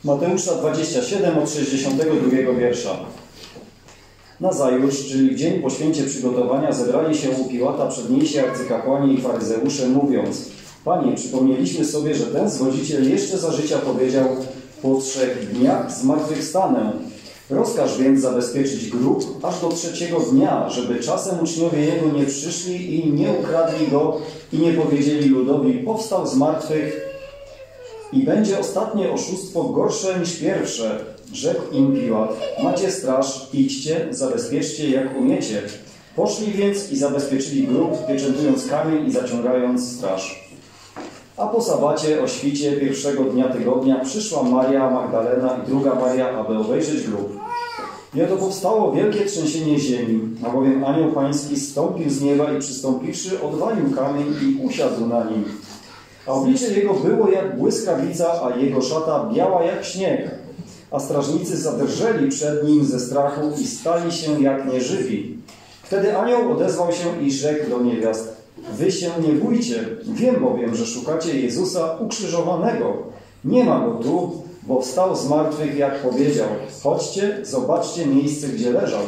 Mateusza 27 od 62 wiersza. Nazajutrz, czyli w dzień po święcie przygotowania, zebrali się u Piłata przedniejsi arcykapłani i faryzeusze, mówiąc: Panie, przypomnieliśmy sobie, że ten zwodziciel jeszcze za życia powiedział: po 3 dniach zmartwychwstanę. Rozkaż więc zabezpieczyć grób aż do 3 dnia, żeby czasem uczniowie jego nie przyszli i nie ukradli go i nie powiedzieli ludowi: powstał z martwych. I będzie ostatnie oszustwo gorsze niż pierwsze. Rzekł im Piłat: macie straż, idźcie, zabezpieczcie jak umiecie. Poszli więc i zabezpieczyli grób, pieczętując kamień i zaciągając straż. A po sabacie o świcie pierwszego dnia tygodnia przyszła Maria Magdalena i druga Maria, aby obejrzeć grób. I oto powstało wielkie trzęsienie ziemi, albowiem anioł pański zstąpił z nieba i przystąpiwszy, odwalił kamień i usiadł na nim. A oblicze jego było jak błyskawica, a jego szata biała jak śnieg. A strażnicy zadrżeli przed nim ze strachu i stali się jak nieżywi. Wtedy anioł odezwał się i rzekł do niewiast: wy się nie bójcie, wiem bowiem, że szukacie Jezusa ukrzyżowanego. Nie ma go tu, bo wstał z martwych, jak powiedział. Chodźcie, zobaczcie miejsce, gdzie leżał.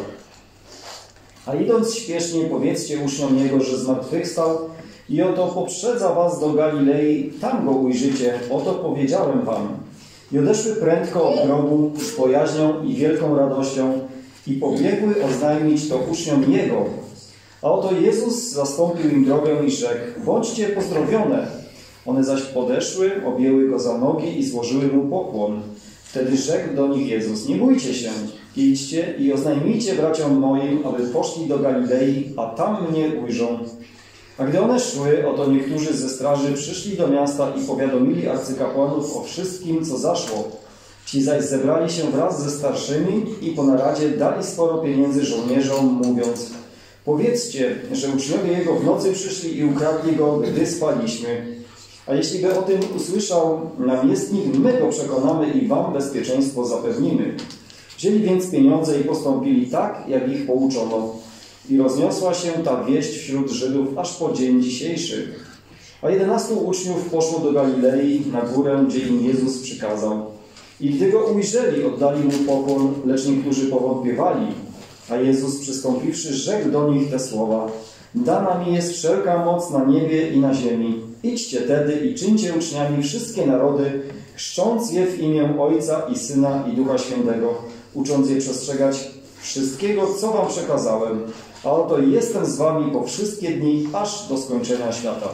A idąc śpiesznie, powiedzcie uczniom jego, że zmartwychwstał i oto poprzedza was do Galilei, tam go ujrzycie, oto powiedziałem wam. I odeszły prędko od grobu z bojaźnią i wielką radością i pobiegły oznajmić to uczniom jego. A oto Jezus zastąpił im drogę i rzekł: bądźcie pozdrowione. One zaś podeszły, objęły go za nogi i złożyły mu pokłon. Wtedy rzekł do nich Jezus: nie bójcie się, idźcie i oznajmijcie braciom moim, aby poszli do Galilei, a tam mnie ujrzą. A gdy one szły, oto niektórzy ze straży przyszli do miasta i powiadomili arcykapłanów o wszystkim, co zaszło. Ci zaś zebrali się wraz ze starszymi i po naradzie dali sporo pieniędzy żołnierzom, mówiąc: powiedzcie, że uczniowie jego w nocy przyszli i ukradli go, gdy spaliśmy. A jeśli by o tym usłyszał namiestnik, my go przekonamy i wam bezpieczeństwo zapewnimy. Wzięli więc pieniądze i postąpili tak, jak ich pouczono. I rozniosła się ta wieść wśród Żydów aż po dzień dzisiejszy. A 11 uczniów poszło do Galilei, na górę, gdzie im Jezus przykazał. I gdy go ujrzeli, oddali mu pokłon, lecz niektórzy powątpiewali. A Jezus, przystąpiwszy, rzekł do nich te słowa: dana mi jest wszelka moc na niebie i na ziemi. Idźcie tedy i czyńcie uczniami wszystkie narody, chrzcząc je w imię Ojca i Syna i Ducha Świętego, ucząc je przestrzegać wszystkiego, co wam przekazałem. A oto jestem z wami po wszystkie dni, aż do skończenia świata.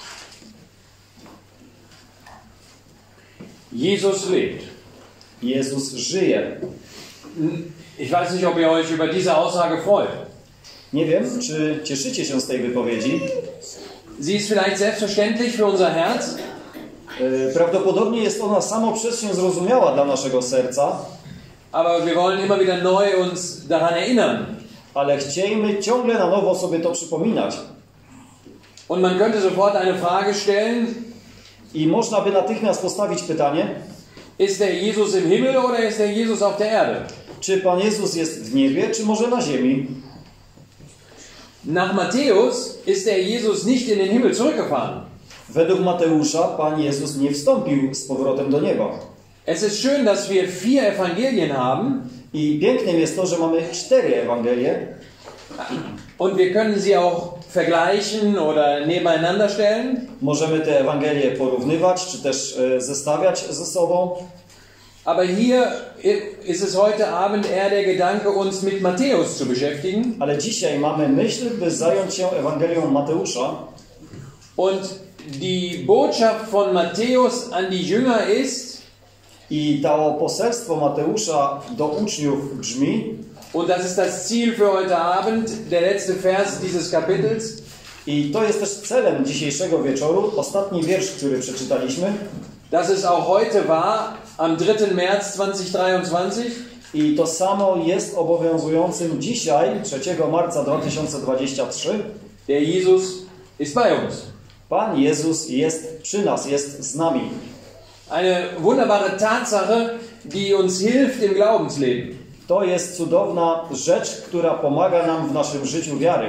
Jesus lebt. Jezus żyje. Ich weiß nicht, ob ihr euch über diese Aussage freut. Nie wiem, czy cieszycie się z tej wypowiedzi. Sie ist vielleicht selbstverständlich für unser Herz. Prawdopodobnie jest ona samo przez się zrozumiała dla naszego serca. Aber wir wollen immer wieder neu uns daran erinnern. Ale chciejmy ciągle na nowo sobie to przypominać. Und man könnte sofort eine Frage stellen. I można by natychmiast postawić pytanie: ist der Jesus im Himmel oder ist der Jesus auf der Erde? Czy Pan Jezus jest w niebie, czy może na ziemi? Nach Matthäus ist der Jesus nicht in den Himmel zurückgefahren. Według Mateusza Pan Jezus nie wstąpił z powrotem do nieba. Es ist schön, dass wir 4 Evangelien haben. I pięknym jest to, że mamy 4 Ewangelie. Und wir können sie auch vergleichen oder nebeneinander stellen. Możemy te Ewangelie porównywać, czy też zestawiać ze sobą. Aber hier ist es heute Abend eher der Gedanke, uns mit Matthäus zu beschäftigen. Ale dzisiaj mamy myśl, by zająć się Ewangelią Mateusza. Und die Botschaft von Matthäus an die Jünger ist, i to poselstwo Mateusza do uczniów brzmi, und das ist das Ziel für heute Abend, der letzte Vers dieses Kapitels. I to jest też celem dzisiejszego wieczoru, ostatni wiersz, który przeczytaliśmy. Das ist auch heute wahr, am 3. März 2023. I to samo jest obowiązującym dzisiaj, 3 marca 2023. Der Jesus ist bei uns. Pan Jezus jest przy nas, jest z nami. Eine wunderbare Tatsache, die uns hilft im Glaubensleben. To jest cudowna rzecz, która pomaga nam w naszym życiu wiary.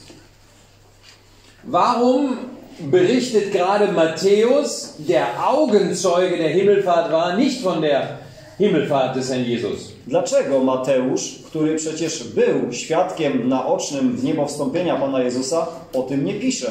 Warum berichtet gerade Matthäus, der Augenzeuge der Himmelfahrt war, nicht von der Himmelfahrt des Herrn Jesus? Dlaczego Mateusz, który przecież był świadkiem naocznym wniebowstąpienia Pana Jezusa, o tym nie pisze?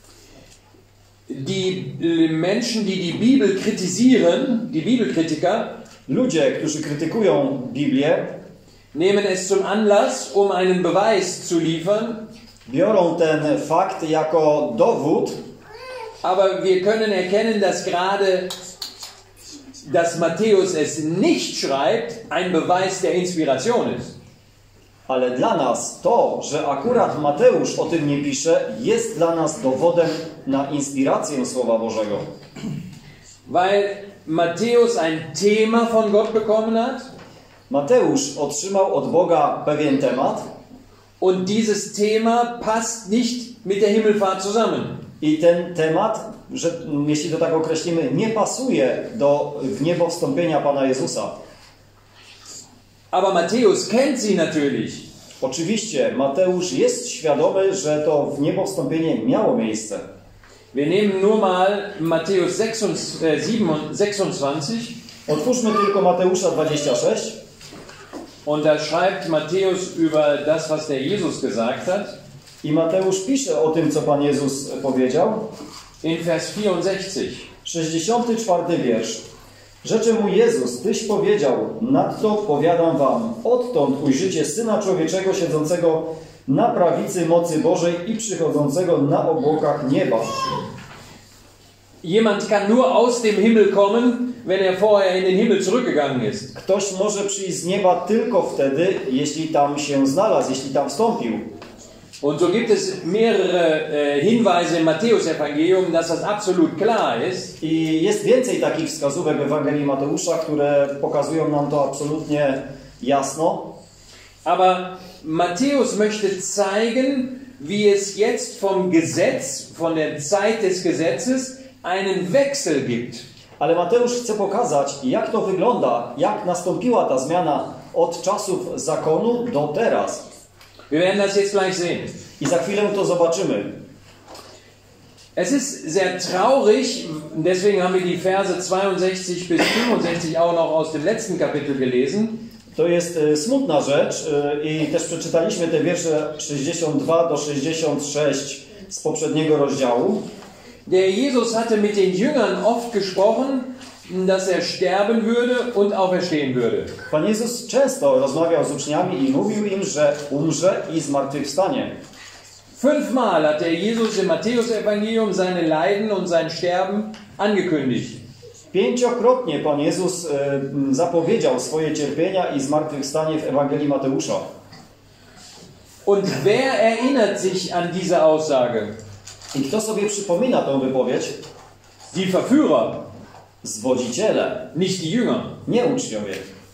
Die Menschen, die die Bibel kritisieren, die Bibelkritiker, Ludzie, którzy krytykują Biblię, nehmen es zum Anlass, um einen Beweis zu liefern, biorą ten fakt jako dowód, aber wir können erkennen, dass gerade dass Matthäus es nicht schreibt, ein Beweis der Inspiration ist. ale dla nas to, że akurat Mateusz o tym nie pisze, jest dla nas dowodem na inspirację Słowa Bożego. Weil Matthäus ein Thema von Gott bekommen hat Mateusz otrzymał od Boga pewien temat und dieses Thema passt nicht mit der Himmelfahrt zusammen. i ten temat, że, jeśli to tak określimy, nie pasuje do wniebowstąpienia Pana Jezusa. Aber Matthäus kennt sie natürlich. Oczywiście Mateusz jest świadomy, że to wniebowstąpienie miało miejsce. Wir nehmen nur mal Matthäus 26 Otwórzmy tylko Mateusza 26. und da schreibt Matthäus über das, was der Jesus gesagt hat. I Mateusz pisze o tym, co Pan Jezus powiedział. In Vers 64. 64 wiersz. Rzecze mu Jezus, Tyś powiedział, nadto powiadam wam, odtąd ujrzycie Syna Człowieczego siedzącego na prawicy mocy Bożej i przychodzącego na obłokach nieba. Jemand kann nur aus dem Himmel kommen, wenn er vorher in den Himmel zurückgegangen ist. Ktoś może przyjść z nieba tylko wtedy, jeśli tam się znalazł, jeśli tam wstąpił. Und so gibt es mehrere Hinweise im Matthäus-Evangelium, dass das absolut klar ist. I jest więcej takich wskazówek w Ewangelii Mateusza, które pokazują nam to absolutnie jasno. Aber Matthäus möchte zeigen, wie es jetzt vom Gesetz, von der Zeit des Gesetzes, einen Wechsel gibt. Ale Mateusz chce pokazać, jak to wygląda, jak nastąpiła ta zmiana od czasów zakonu do teraz. Wir werden das jetzt gleich sehen. I za chwilę to zobaczymy. Es ist sehr traurig, deswegen haben wir die Verse 62 bis 65 auch noch aus dem letzten Kapitel gelesen. To jest smutna rzecz i też przeczytaliśmy te wiersze 62 do 66 z poprzedniego rozdziału. Der Jesus hatte mit den Jüngern oft gesprochen, dass er sterben würde und auferstehen würde. Pan Jezus często rozmawiał z uczniami i mówił im, że umrze i zmartwychwstanie. 5-mal hat der Jesus im Matthäus-Evangelium seine Leiden und sein Sterben angekündigt. 5-krotnie Pan Jezus zapowiedział swoje cierpienia i zmartwychwstanie w Ewangelii Mateusza. Und wer erinnert sich an diese Aussage? I kto sobie przypomina tę wypowiedź? Die Verführer, Zwodziciele, nicht die Jünger. nie uczniowie.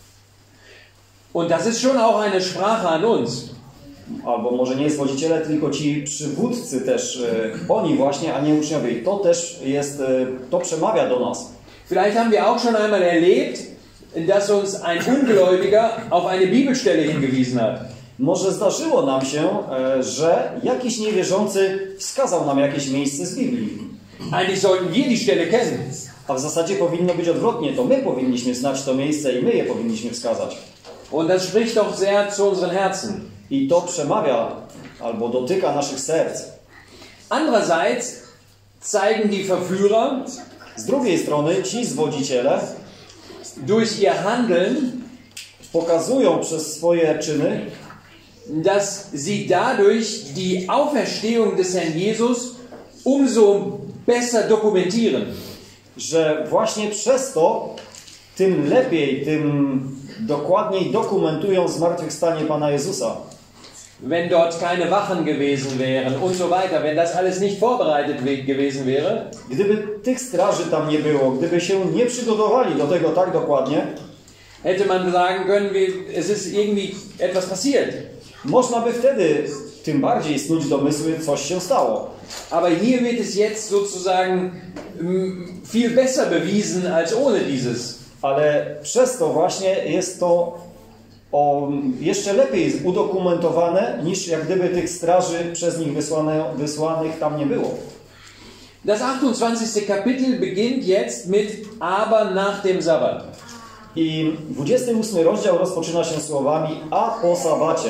Und das ist schon auch eine Sprache an uns. Albo może nie zwodziciele, tylko ci przywódcy też, oni właśnie, a nie uczniowie. I to też jest, to przemawia do nas. Vielleicht haben wir auch schon einmal erlebt, dass uns ein Ungläubiger auf eine Bibelstelle hingewiesen hat. Może zdarzyło nam się, że jakiś niewierzący wskazał nam jakieś miejsce z Biblii. Eigentlich sollten wir die Stelle kennen. A w zasadzie powinno być odwrotnie. To my powinniśmy znać to miejsce i my je powinniśmy wskazać. Und das spricht doch sehr zu unseren Herzen. I to przemawia albo dotyka naszych serc. Andererseits zeigen die Verführer Z drugiej strony ci zwodziciele durch ihr Handeln, pokazują przez swoje czyny, dass sie dadurch die Auferstehung des Herrn Jesus umso besser dokumentieren. że właśnie przez to tym lepiej, tym dokładniej dokumentują zmartwychwstanie Pana Jezusa. Wenn dort keine Wachen gewesen wären und so weiter, wenn das alles nicht vorbereitet gewesen wäre, Gdyby tych straży tam nie było, gdyby się nie przygotowali do tego tak dokładnie, hätte man sagen können, es ist irgendwie etwas passiert. można by wtedy tym bardziej snuć domysły, coś się stało. Aber hier wird es jetzt sozusagen viel besser bewiesen als ohne dieses. Ale przez to właśnie jest to jeszcze lepiej udokumentowane, niż jak gdyby tych straży przez nich wysłanych tam nie było. Das 28. Kapitel beginnt jetzt mit aber nach dem Sabbat. I 28 rozdział rozpoczyna się słowami a po sabacie.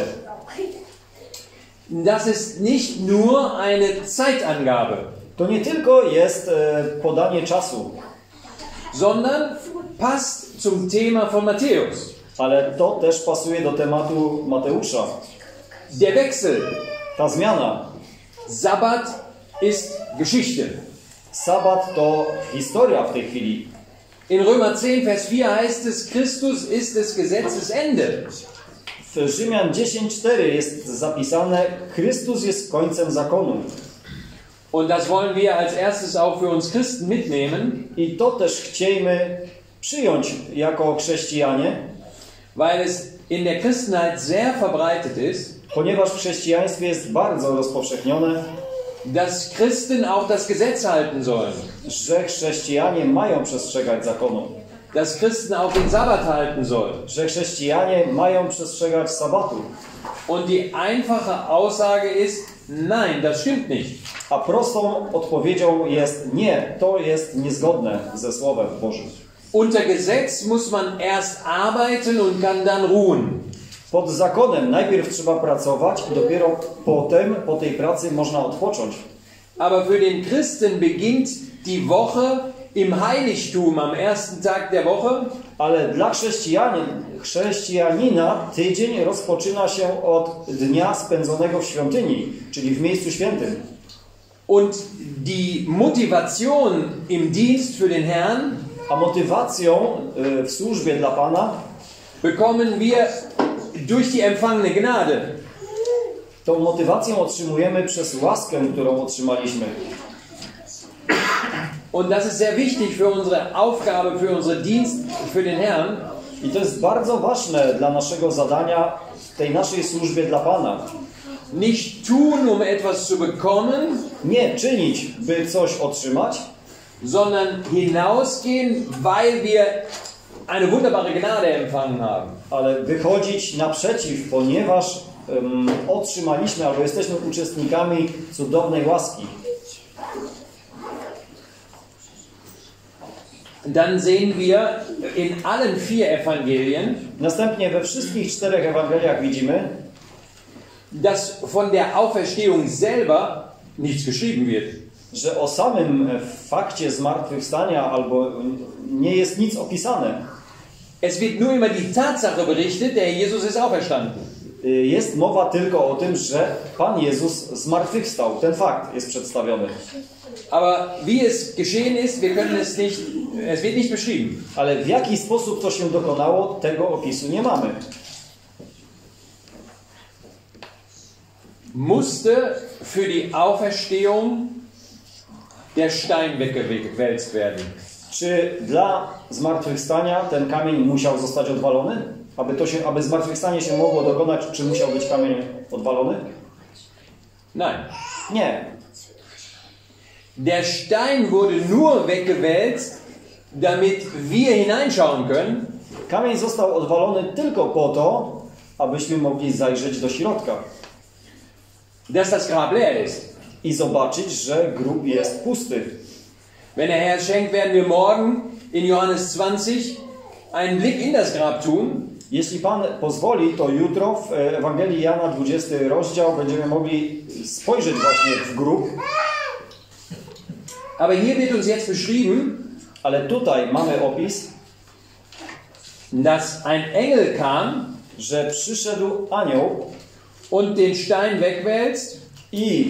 Das ist nicht nur eine Zeitangabe, To nie tylko jest podanie czasu, sondern passt zum Thema von Matthäus. ale to też pasuje do tematu Mateusza. Der Wechsel. Ta zmiana. Sabbat ist Geschichte. Sabat to historia w tej chwili. In Römer 10, Vers 4 heißt es, Christus ist des Gesetzes Ende. W Rzymian 10:4 jest zapisane, Chrystus jest końcem zakonu. Und das wollen wir als erstes auch für uns Christen mitnehmen, I to też chciejmy przyjąć jako chrześcijanie, weil es in der Christenheit sehr verbreitet ist, ponieważ w chrześcijaństwie jest bardzo rozpowszechnione, dass Christen auch das Gesetz halten sollen. że chrześcijanie mają przestrzegać zakonu. Dass Christen auch den Sabbat halten sollen. Że chrześcijanie mają przestrzegać sabatu. Und die einfache Aussage ist, nein, das stimmt nicht. A prostą odpowiedzią jest nie, to jest niezgodne ze Słowem Bożym. Unter Gesetz muss man erst arbeiten und kann dann ruhen. Pod zakonem najpierw trzeba pracować i dopiero potem, po tej pracy można odpocząć. Aber für den Christen beginnt die Woche im Heiligtum am ersten Tag der Woche. Ale dla chrześcijanina tydzień rozpoczyna się od dnia spędzonego w świątyni, czyli w miejscu świętym. Und die Motivation im Dienst für den Herrn A motywacją w służbie dla Pana bekommen wir durch die empfangene Gnade. tą motywację otrzymujemy przez łaskę, którą otrzymaliśmy. Und das ist sehr wichtig für unsere Aufgabe, für unseren Dienst für den Herrn. I to jest bardzo ważne dla naszego zadania w tej naszej służbie dla Pana. Nicht tun, um etwas zu bekommen, Nie czynić, by coś otrzymać, sondern hinausgehen, weil wir eine wunderbare Gnade empfangen haben. ale wychodzić naprzeciw, ponieważ otrzymaliśmy albo jesteśmy uczestnikami cudownej łaski. Dann sehen wir in allen 4 Evangelien, Następnie we wszystkich 4 Ewangeliach widzimy, dass von der Auferstehung selber nichts geschrieben wird. że o samym fakcie zmartwychwstania albo nie jest nic opisane. Es wird nur über die Tatsache berichtet, der Jesus ist auferstanden. Jest mowa tylko o tym, że Pan Jezus zmartwychwstał. Ten fakt jest przedstawiony. Aber wie es geschehen ist, wir können es nicht, es wird nicht beschrieben. Ale w jaki sposób to się dokonało, tego opisu nie mamy. Musste für die Auferstehung der Stein weggewälzt werden? Czy dla zmartwychwstania ten kamień musiał zostać odwalony? Aby zmartwychwstanie się mogło dokonać, czy musiał być kamień odwalony? Nein. Nie. Der Stein wurde nur weggewälzt, damit wir hineinschauen können. Kamień został odwalony tylko po to, abyśmy mogli zajrzeć do środka Dass das Grab leer ist. i zobaczyć, że grób jest pusty. Wenn der Herr schenkt, werden wir morgen in Johannes 20 einen Blick in das Grab tun. Jeśli Pan pozwoli, to jutro w Ewangelii Jana 20 rozdział będziemy mogli spojrzeć właśnie w grób. Aber hier wird uns jetzt beschrieben, Ale tutaj mamy opis, dass ein Engel kam że przyszedł anioł und den Stein wegwälzt i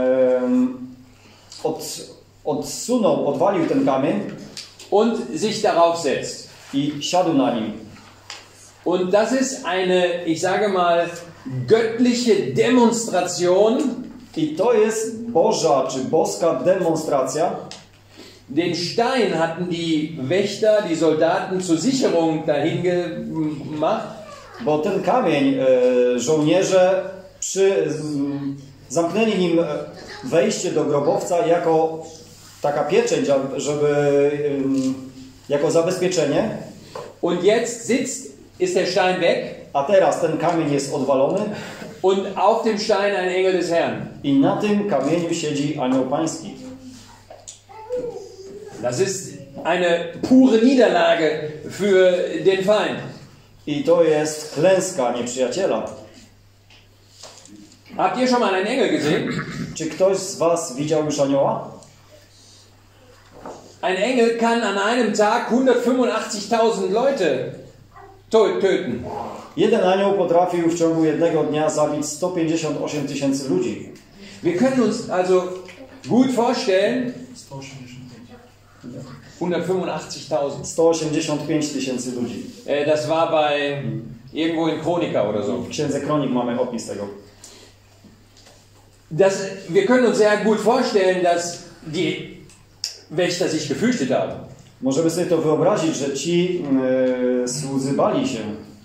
odwalił ten kamień und sich darauf setzt. i siadł na nim. Und das ist eine, ich sage mal, göttliche Demonstration. I to jest Boża czy boska demonstracja. Den Stein hatten die Wächter, die Soldaten zur Sicherung dahin gemacht. Bo ten kamień żołnierze zamknęli nim wejście do grobowca jako taka pieczęć, żeby jako zabezpieczenie. Und jetzt ist der Stein weg. A teraz ten kamień jest odwalony. Und auf dem Stein ein Engel des Herrn. I na tym kamieniu siedzi anioł pański. Das ist eine pure Niederlage für den Feind. I to jest klęska nieprzyjaciela. Habt ihr schon mal einen Engel gesehen? Czy ktoś z was widział już anioła? Ein Engel kann an einem Tag 185.000 Leute töten. Jeden anioł potrafił w ciągu jednego dnia zabić 158 000 ludzi. Wir können uns also gut vorstellen, 185.000. 185 000 ludzi. Das war bei irgendwo in Chronika oder so. W Księdze Kronik mamy opis tego. Wir können uns sehr gut vorstellen, dass die Wächter sich gefürchtet haben. Możemy sobie to wyobrazić, że ci słudzy bali się.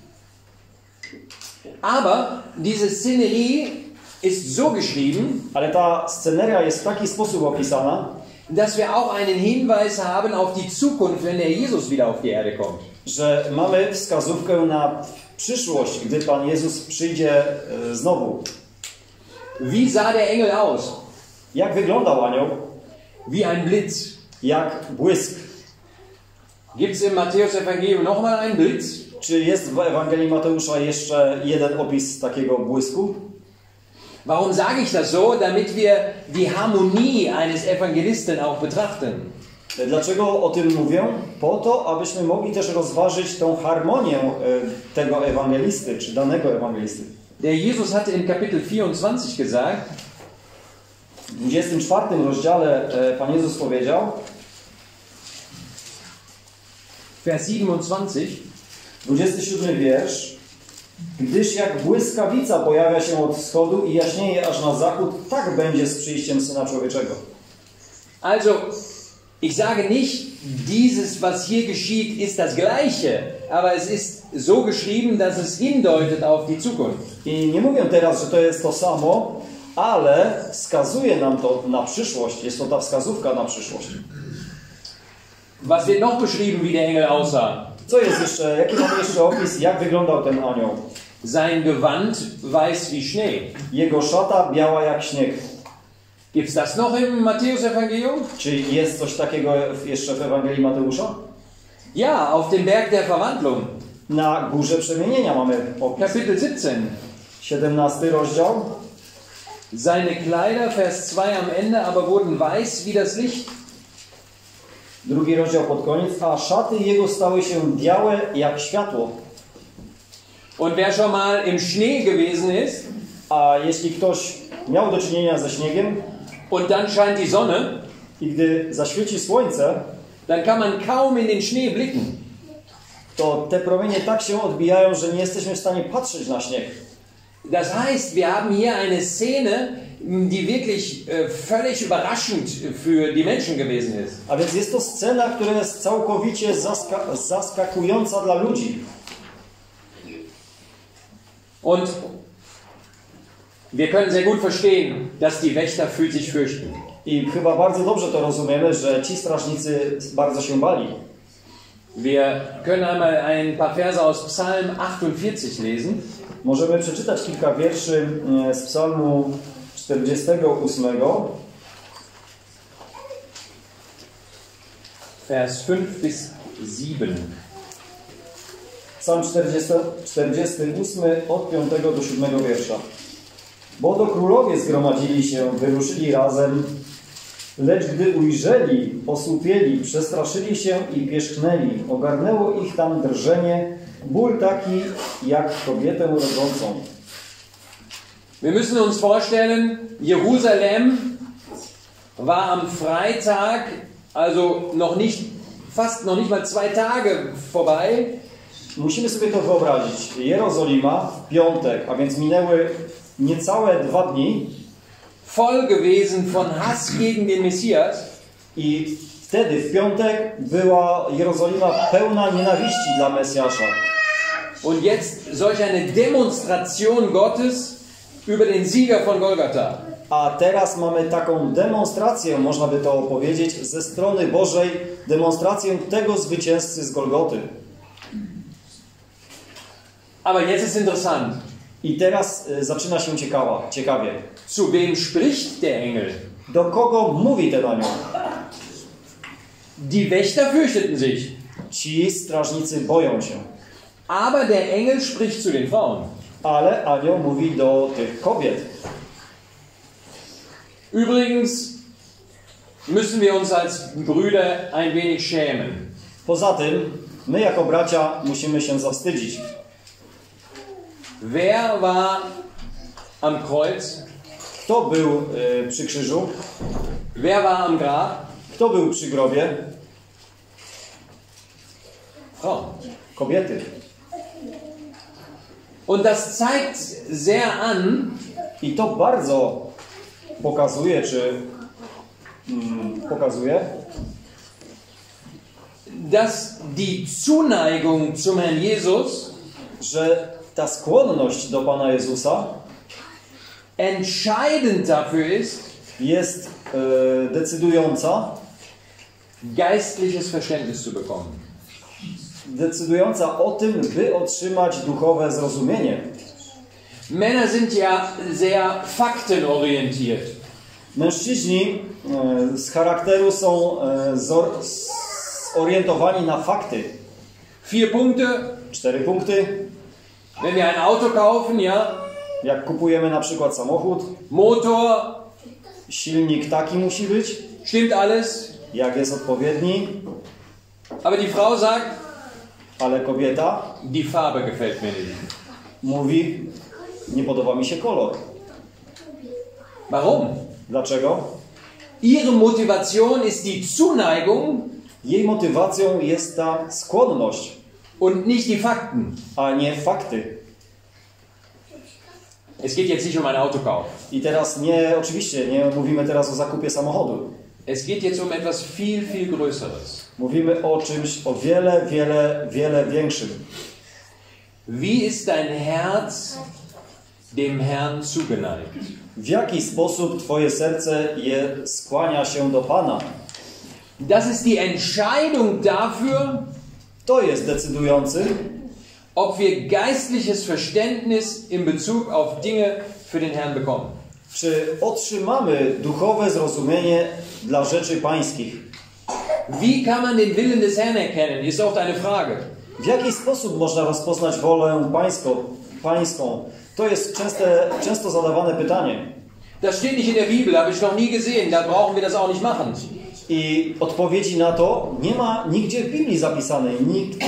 Aber diese Szenerie ist so geschrieben, Ale ta sceneria jest w taki sposób opisana, dass wir auch einen Hinweis haben auf die Zukunft, wenn der Jesus wieder auf die Erde kommt. że mamy wskazówkę na przyszłość, gdy Pan Jezus przyjdzie znowu. Wie sah der Engel aus? Jak wyglądał anioł? Wie ein Blitz. Jak błysk. Gibt es im Matthäus-Evangelium nochmal einen Blitz? Czy jest w Ewangelii Mateusza jeszcze jeden opis takiego błysku? Warum sage ich das so? Damit wir die Harmonie eines Evangelisten auch betrachten. Dlaczego o tym mówię? Po to, abyśmy mogli też rozważyć tą harmonię tego ewangelisty, czy danego ewangelisty. Der Jesus hatte in Kapitel 24 gesagt, w 24 rozdziale Pan Jezus powiedział, Vers 27, 27 wiersz, gdyż jak błyskawica pojawia się od wschodu i jaśnieje aż na zachód, tak będzie z przyjściem Syna Człowieczego. Also, ich sage nicht, dieses, was hier geschieht, ist das Gleiche, aber es ist so geschrieben, dass es hindeutet auf die Zukunft. I nie mówię teraz, że to jest to samo, ale wskazuje nam to na przyszłość. Jest to ta wskazówka na przyszłość. Was wird noch beschrieben, wie der Engel aussah? Co jest jeszcze? Jaki mamy jeszcze opis? Jak wyglądał ten anioł? Sein Gewand weiß wie Schnee. Jego szata biała jak śnieg. Gibt es das noch im Matthäus-Evangelium? Czy jest coś takiego jeszcze w Ewangelii Mateusza? Ja, auf dem Berg der Verwandlung. Na Górze Przemienienia mamy opis. Kapitel 17. 17 rozdział. Seine Kleider, Vers 2 am Ende, aber wurden weiß wie das Licht. Drugi rozdział pod koniec. A szaty jego stały się białe jak światło. Und wer schon mal im Schnee gewesen ist, a jeśli ktoś miał do czynienia ze śniegiem und dann scheint die Sonne, i gdy zaświeci słońce, dann kann man kaum in den Schnee blicken. to te promienie tak się odbijają, że nie jesteśmy w stanie patrzeć na śnieg. Das heißt, wir haben hier eine Szene, die wirklich völlig überraschend für die Menschen gewesen ist. A więc jest to scena, która jest całkowicie zaskakująca dla ludzi. Und wir können sehr gut verstehen, dass die Wächter für sich fürchten. I chyba bardzo dobrze to rozumiemy, że ci strażnicy bardzo się bali. Wir können einmal ein paar Verse aus Psalm 48 lesen. Możemy przeczytać kilka wierszy z Psalmu 48. Vers 5 bis 7. Psalm 48 od 5 do 7 wiersza. Bo do królowie zgromadzili się, wyruszyli razem, lecz gdy ujrzeli, osłupieli, przestraszyli się i pierzchnęli. Ogarnęło ich tam drżenie, ból taki jak kobietę rodzącą. Wir müssen uns vorstellen, Jerusalem war am Freitag, also fast noch nicht mal 2 Tage vorbei. Musimy sobie to wyobrazić. Jerozolima w piątek, a więc minęły niecałe 2 dni. Voll gewesen von Hass gegen den Messias. I wtedy, w piątek, była Jerozolima pełna nienawiści dla Mesjasza. Und jetzt solch eine Demonstration Gottes über den Sieger von Golgatha. A teraz mamy taką demonstrację, można by to powiedzieć, ze strony Bożej, demonstrację tego zwycięzcy z Golgoty. Aber jetzt ist interessant. I teraz zaczyna się ciekawie. Zu wem spricht der Engel? Do kogo mówi ten anioł? Die Wächter fürchteten sich. Ci strażnicy boją się. Aber der Engel spricht zu den Frauen. Ale anioł mówi do tych kobiet. Übrigens müssen wir uns als Brüder ein wenig schämen. Poza tym, my jako bracia musimy się zawstydzić. Wer war am Kreuz? Kto był przy krzyżu? Wer war am Grab? Kto był przy grobie? Frauen. Kobiety. Und das zeigt sehr an, I to bardzo pokazuje, dass die Zuneigung zum Herrn Jesus że ta skłonność do Pana Jezusa entscheidend dafür jest decydująca, geistliches Verständnis zu bekommen. decydująca o tym, by otrzymać duchowe zrozumienie. Männer sind ja sehr faktenorientiert. Mężczyźni z charakteru są zorientowani na fakty. 4 Punkte. 4 punkty. Wenn wir ein Auto kaufen, ja, Jak kupujemy na przykład samochód, Motor, silnik taki musi być, stimmt alles. jak jest odpowiedni, Aber die Frau sagt, ale kobieta die Farbe gefällt mir nicht. mówi, nie podoba mi się kolor. Warum? Dlaczego? Ihre Motivation ist die Zuneigung Jej motywacją jest ta skłonność, und nicht die Fakten. a nie fakty. Es geht jetzt nicht um einen Autokauf. I teraz oczywiście nie mówimy teraz o zakupie samochodu. Es geht jetzt um etwas viel, viel Größeres. Mówimy o czymś o wiele, wiele, wiele większym. Wie ist dein Herz dem Herrn zugeneigt? W jaki sposób Twoje serce skłania się do Pana? Das ist die Entscheidung dafür, To jest decydujący, ob wir geistliches Verständnis in Bezug auf Dinge für den Herrn bekommen. czy otrzymamy duchowe zrozumienie dla rzeczy pańskich. Wie kann man den Willen des Herrn erkennen? Ist oft eine Frage. W jaki sposób można rozpoznać wolę pańską? To jest często zadawane pytanie. Das steht nicht in der Bibel, habe ich noch nie gesehen. Da brauchen wir das auch nicht machen. I odpowiedzi na to nie ma nigdzie w Biblii zapisanej.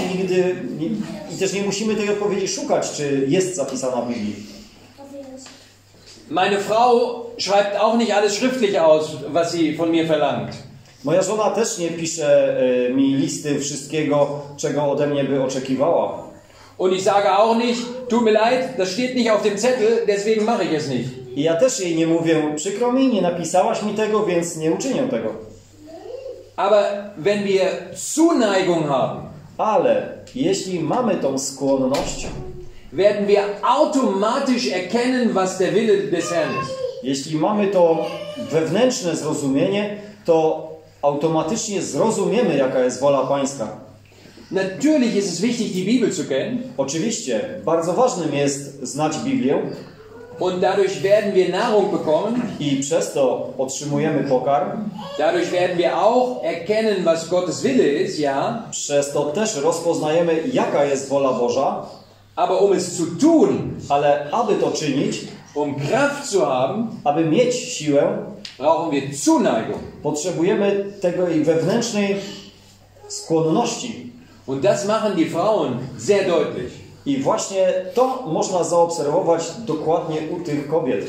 I też nie musimy tej odpowiedzi szukać, czy jest zapisana w Biblii. Meine Frau schreibt auch nicht alles schriftlich aus, was sie von mir verlangt. Moja żona też nie pisze mi listy wszystkiego, czego ode mnie by oczekiwała. Und ich sage auch nicht, tut mir leid, das steht nicht auf dem Zettel, deswegen mache ich es nicht. I ja też jej nie mówię, przykro mi, nie napisałaś mi tego, więc nie uczynię tego. Aber wenn wir Zuneigung haben, Ale jeśli mamy tą skłonność, werden wir automatisch erkennen, was der Wille des Herrn ist. jeśli mamy to wewnętrzne zrozumienie, to automatycznie zrozumiemy, jaka jest wola pańska. Natürlich ist es wichtig, die Bibel zu kennen. Oczywiście, bardzo ważnym jest znać Biblię Und dadurch werden wir Nahrung bekommen. i przez to otrzymujemy pokarm. Dadurch werden wir auch erkennen, was Gottes Wille ist, ja. Przez to też rozpoznajemy, jaka jest wola Boża. Aber um es zu tun, Ale aby to czynić, um Kraft zu haben, aby mieć siłę, brauchen wir Zuneigung. potrzebujemy tej wewnętrznej skłonności. Und das machen die Frauen sehr deutlich. I właśnie to można zaobserwować dokładnie u tych kobiet.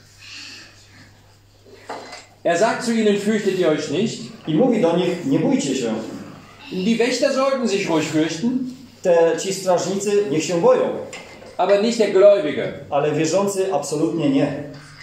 Er sagt zu ihnen, fürchtet ihr euch nicht. I mówi do nich, nie bójcie się. Die Wächter sollten sich ruhig fürchten, Ci strażnicy niech się boją, aber nicht der Gläubige. ale wierzący absolutnie nie.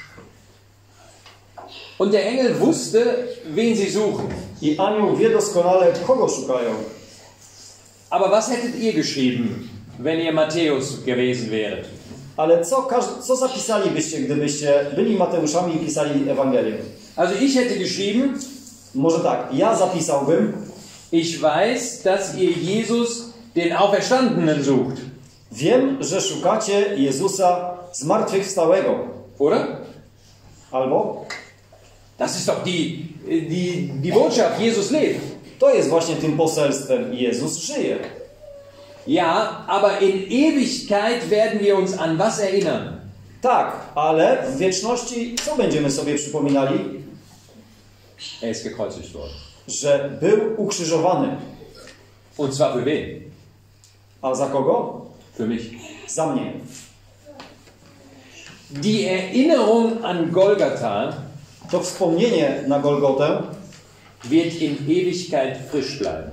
Und der Engel wusste, wen sie suchen. I anioł wie doskonale, kogo szukają. Aber was hättet ihr geschrieben, wenn ihr Matthäus gewesen wäret? Ale co zapisalibyście, gdybyście byli Mateuszami i pisali Ewangelię? Also ich hätte geschrieben, Może tak, ja zapisałbym, ich weiß, dass ihr Jesus, den Auferstandenen, sucht. wiem, że szukacie Jezusa zmartwychwstałego. Oder? Albo, Das ist doch die Botschaft, Jesus lebt. To jest właśnie tym poselstwem. Jezus żyje. Ja, aber in Ewigkeit werden wir uns an was erinnern? Tak, ale w wieczności co będziemy sobie przypominali? Er ist gekreuzigt worden. Że był ukrzyżowany. Und zwar für wen? A za kogo? Für mich. Za mnie. Die Erinnerung an Golgatha To wspomnienie na Golgotę wird in Ewigkeit frisch bleiben.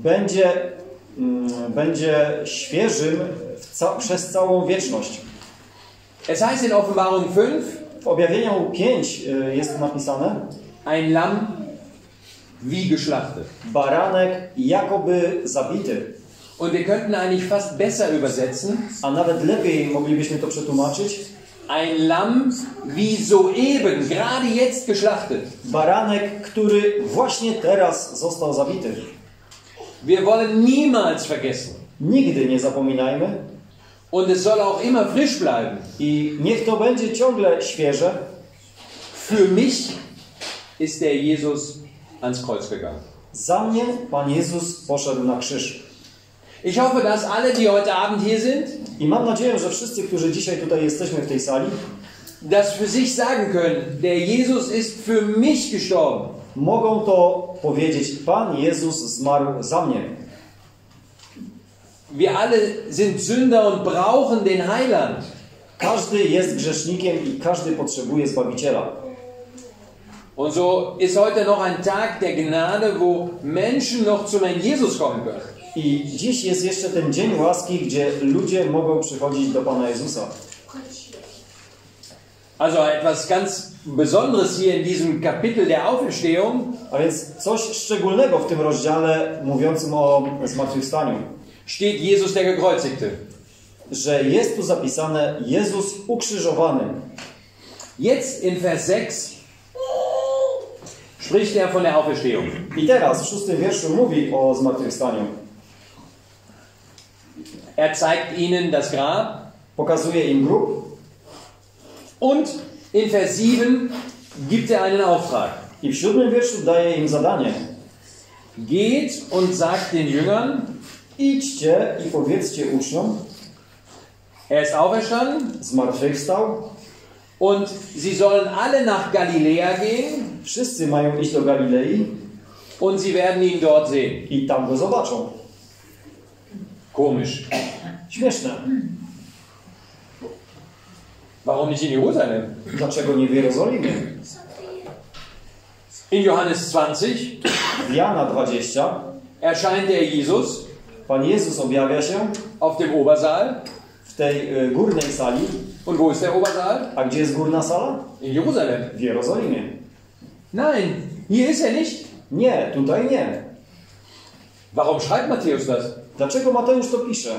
będzie świeżym przez całą wieczność. Es heißt in Offenbarung 5, W Objawieniu 5 jest napisane: ein Lamm wie geschlachtet. baranek jakoby zabity. Und wir könnten eigentlich fast besser übersetzen, A nawet lepiej moglibyśmy to przetłumaczyć: ein Lamm wie soeben, gerade jetzt geschlachtet. baranek, który właśnie teraz został zabity. Wir wollen niemals vergessen. Nigdy nie zapominajmy Und es soll auch immer frisch bleiben. i niech to będzie ciągle świeże. Für mich ist der Jesus ans Kreuz gegangen. Za mnie Pan Jezus poszedł na krzyż. Ich hoffe, dass alle, die heute Abend hier sind, I mam nadzieję, że wszyscy, którzy dzisiaj tutaj jesteśmy w tej sali, das für sich sagen können, der Jesus ist für mich gestorben. mogą to powiedzieć: Pan Jezus zmarł za mnie. Wir alle sind Sünder und brauchen den Heiland. Każdy jest grzesznikiem i każdy potrzebuje Zbawiciela. Und so ist heute noch ein Tag der Gnade, wo Menschen noch zu meinem Jesus kommen können. I dziś jest jeszcze ten dzień łaski, gdzie ludzie mogą przychodzić do Pana Jezusa. Also etwas ganz Besonderes hier in diesem Kapitel der Auferstehung A więc coś szczególnego w tym rozdziale mówiącym o zmartwychwstaniu. steht Jesus der Gekreuzigte. Że jest tu zapisane Jezus ukrzyżowany. Jetzt in Vers 6 spricht er von der Auferstehung. I teraz w 6 wierszu mówi o zmartwychwstaniu. Er zeigt ihnen das Grab Pokazuje im grób und in Vers 7 gibt er einen Auftrag. i w 7 wierszu daje im zadanie. Geht und sagt den Jüngern, Idźcie i powiedzcie uczniom, er ist auferstanden zmartwychwstał. und sie sollen alle nach Galiläa gehen Wszyscy mają iść do Galilei und sie werden ihn dort sehen. i tam go zobaczą. Komisch. Śmieszne. Warum nicht in Jerusalem? Dlaczego nie w Jerozolimie? In Johannes 20 W Jana 20 erscheint der Jesus Pan Jezus objawia się auf dem Obersaal. w tej górnej sali. Und wo ist der Obersaal? A gdzie jest górna sala? In Jerusalem. W Jerozolimie. Nein, hier ist er nicht. Nie, tutaj nie. Warum schreibt Matthäus das? Dlaczego Mateusz to pisze?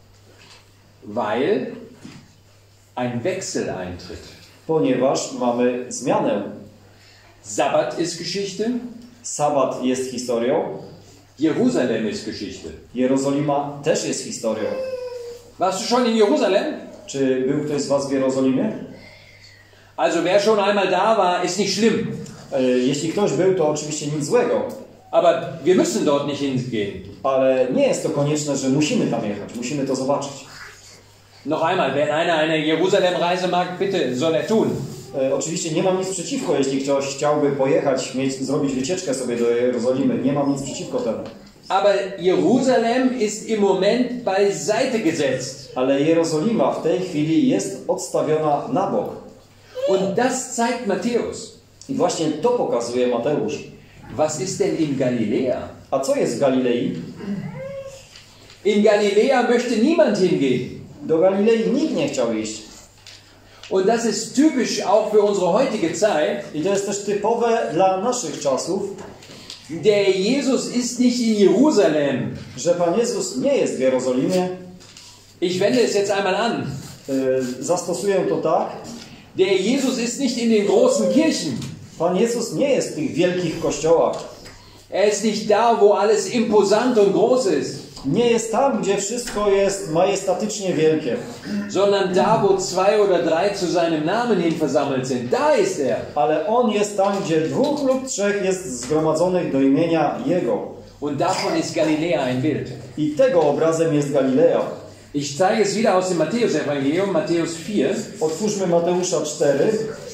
Weil ein Wechsel eintritt. Ponieważ mamy zmianę. Sabbat ist Geschichte, Sabat jest historią. Jerusalem ist Geschichte. Jerozolima też jest historią. Warst du schon in Jerusalem? Czy był ktoś z was w Jerozolimie? Also wer schon einmal da war, ist nicht schlimm. Jeśli ktoś był, to oczywiście nic złego. Aber wir müssen dort nicht hingehen. Ale nie jest to konieczne, że musimy tam jechać. Musimy to zobaczyć. Noch einmal, wenn einer eine Jerusalem-Reise mag, bitte, soll er tun. Oczywiście nie mam nic przeciwko, jeśli ktoś chciałby pojechać, zrobić wycieczkę sobie do Jerozolimy. Nie mam nic przeciwko temu. Aber Jerusalem ist im Moment beiseite gesetzt. Ale Jerozolima w tej chwili jest odstawiona na bok. Und das zeigt Matthäus. I właśnie to pokazuje Mateusz. Was ist denn in Galiläa? A co jest w Galilei? In Galiläa möchte niemand hingehen. Do Galilei nikt nie chciał iść. Und das ist typisch auch für unsere heutige Zeit. I to jest też typowe dla naszych czasów, Der Jesus ist nicht in Jerusalem. że Pan Jezus nie jest w Jerozolimie. Ich wende es jetzt einmal an. Zastosuję to tak. Der Jesus ist nicht in den großen Kirchen. Pan Jezus nie jest w tych wielkich kościołach. Er ist nicht da, wo alles imposant und groß ist. Nie jest tam, gdzie wszystko jest majestatycznie wielkie. Sondern da, wo 2 oder 3 zu seinem Namen hin versammelt sind. Da ist er. Ale On jest tam, gdzie 2 lub 3 jest zgromadzonych do imienia Jego. Und davon ist Galiläa ein Bild. I tego obrazem jest Galilea. Ich zeige es wieder aus dem Matthäus-Evangelium, Matthäus 4, Otwórzmy Mateusza 4,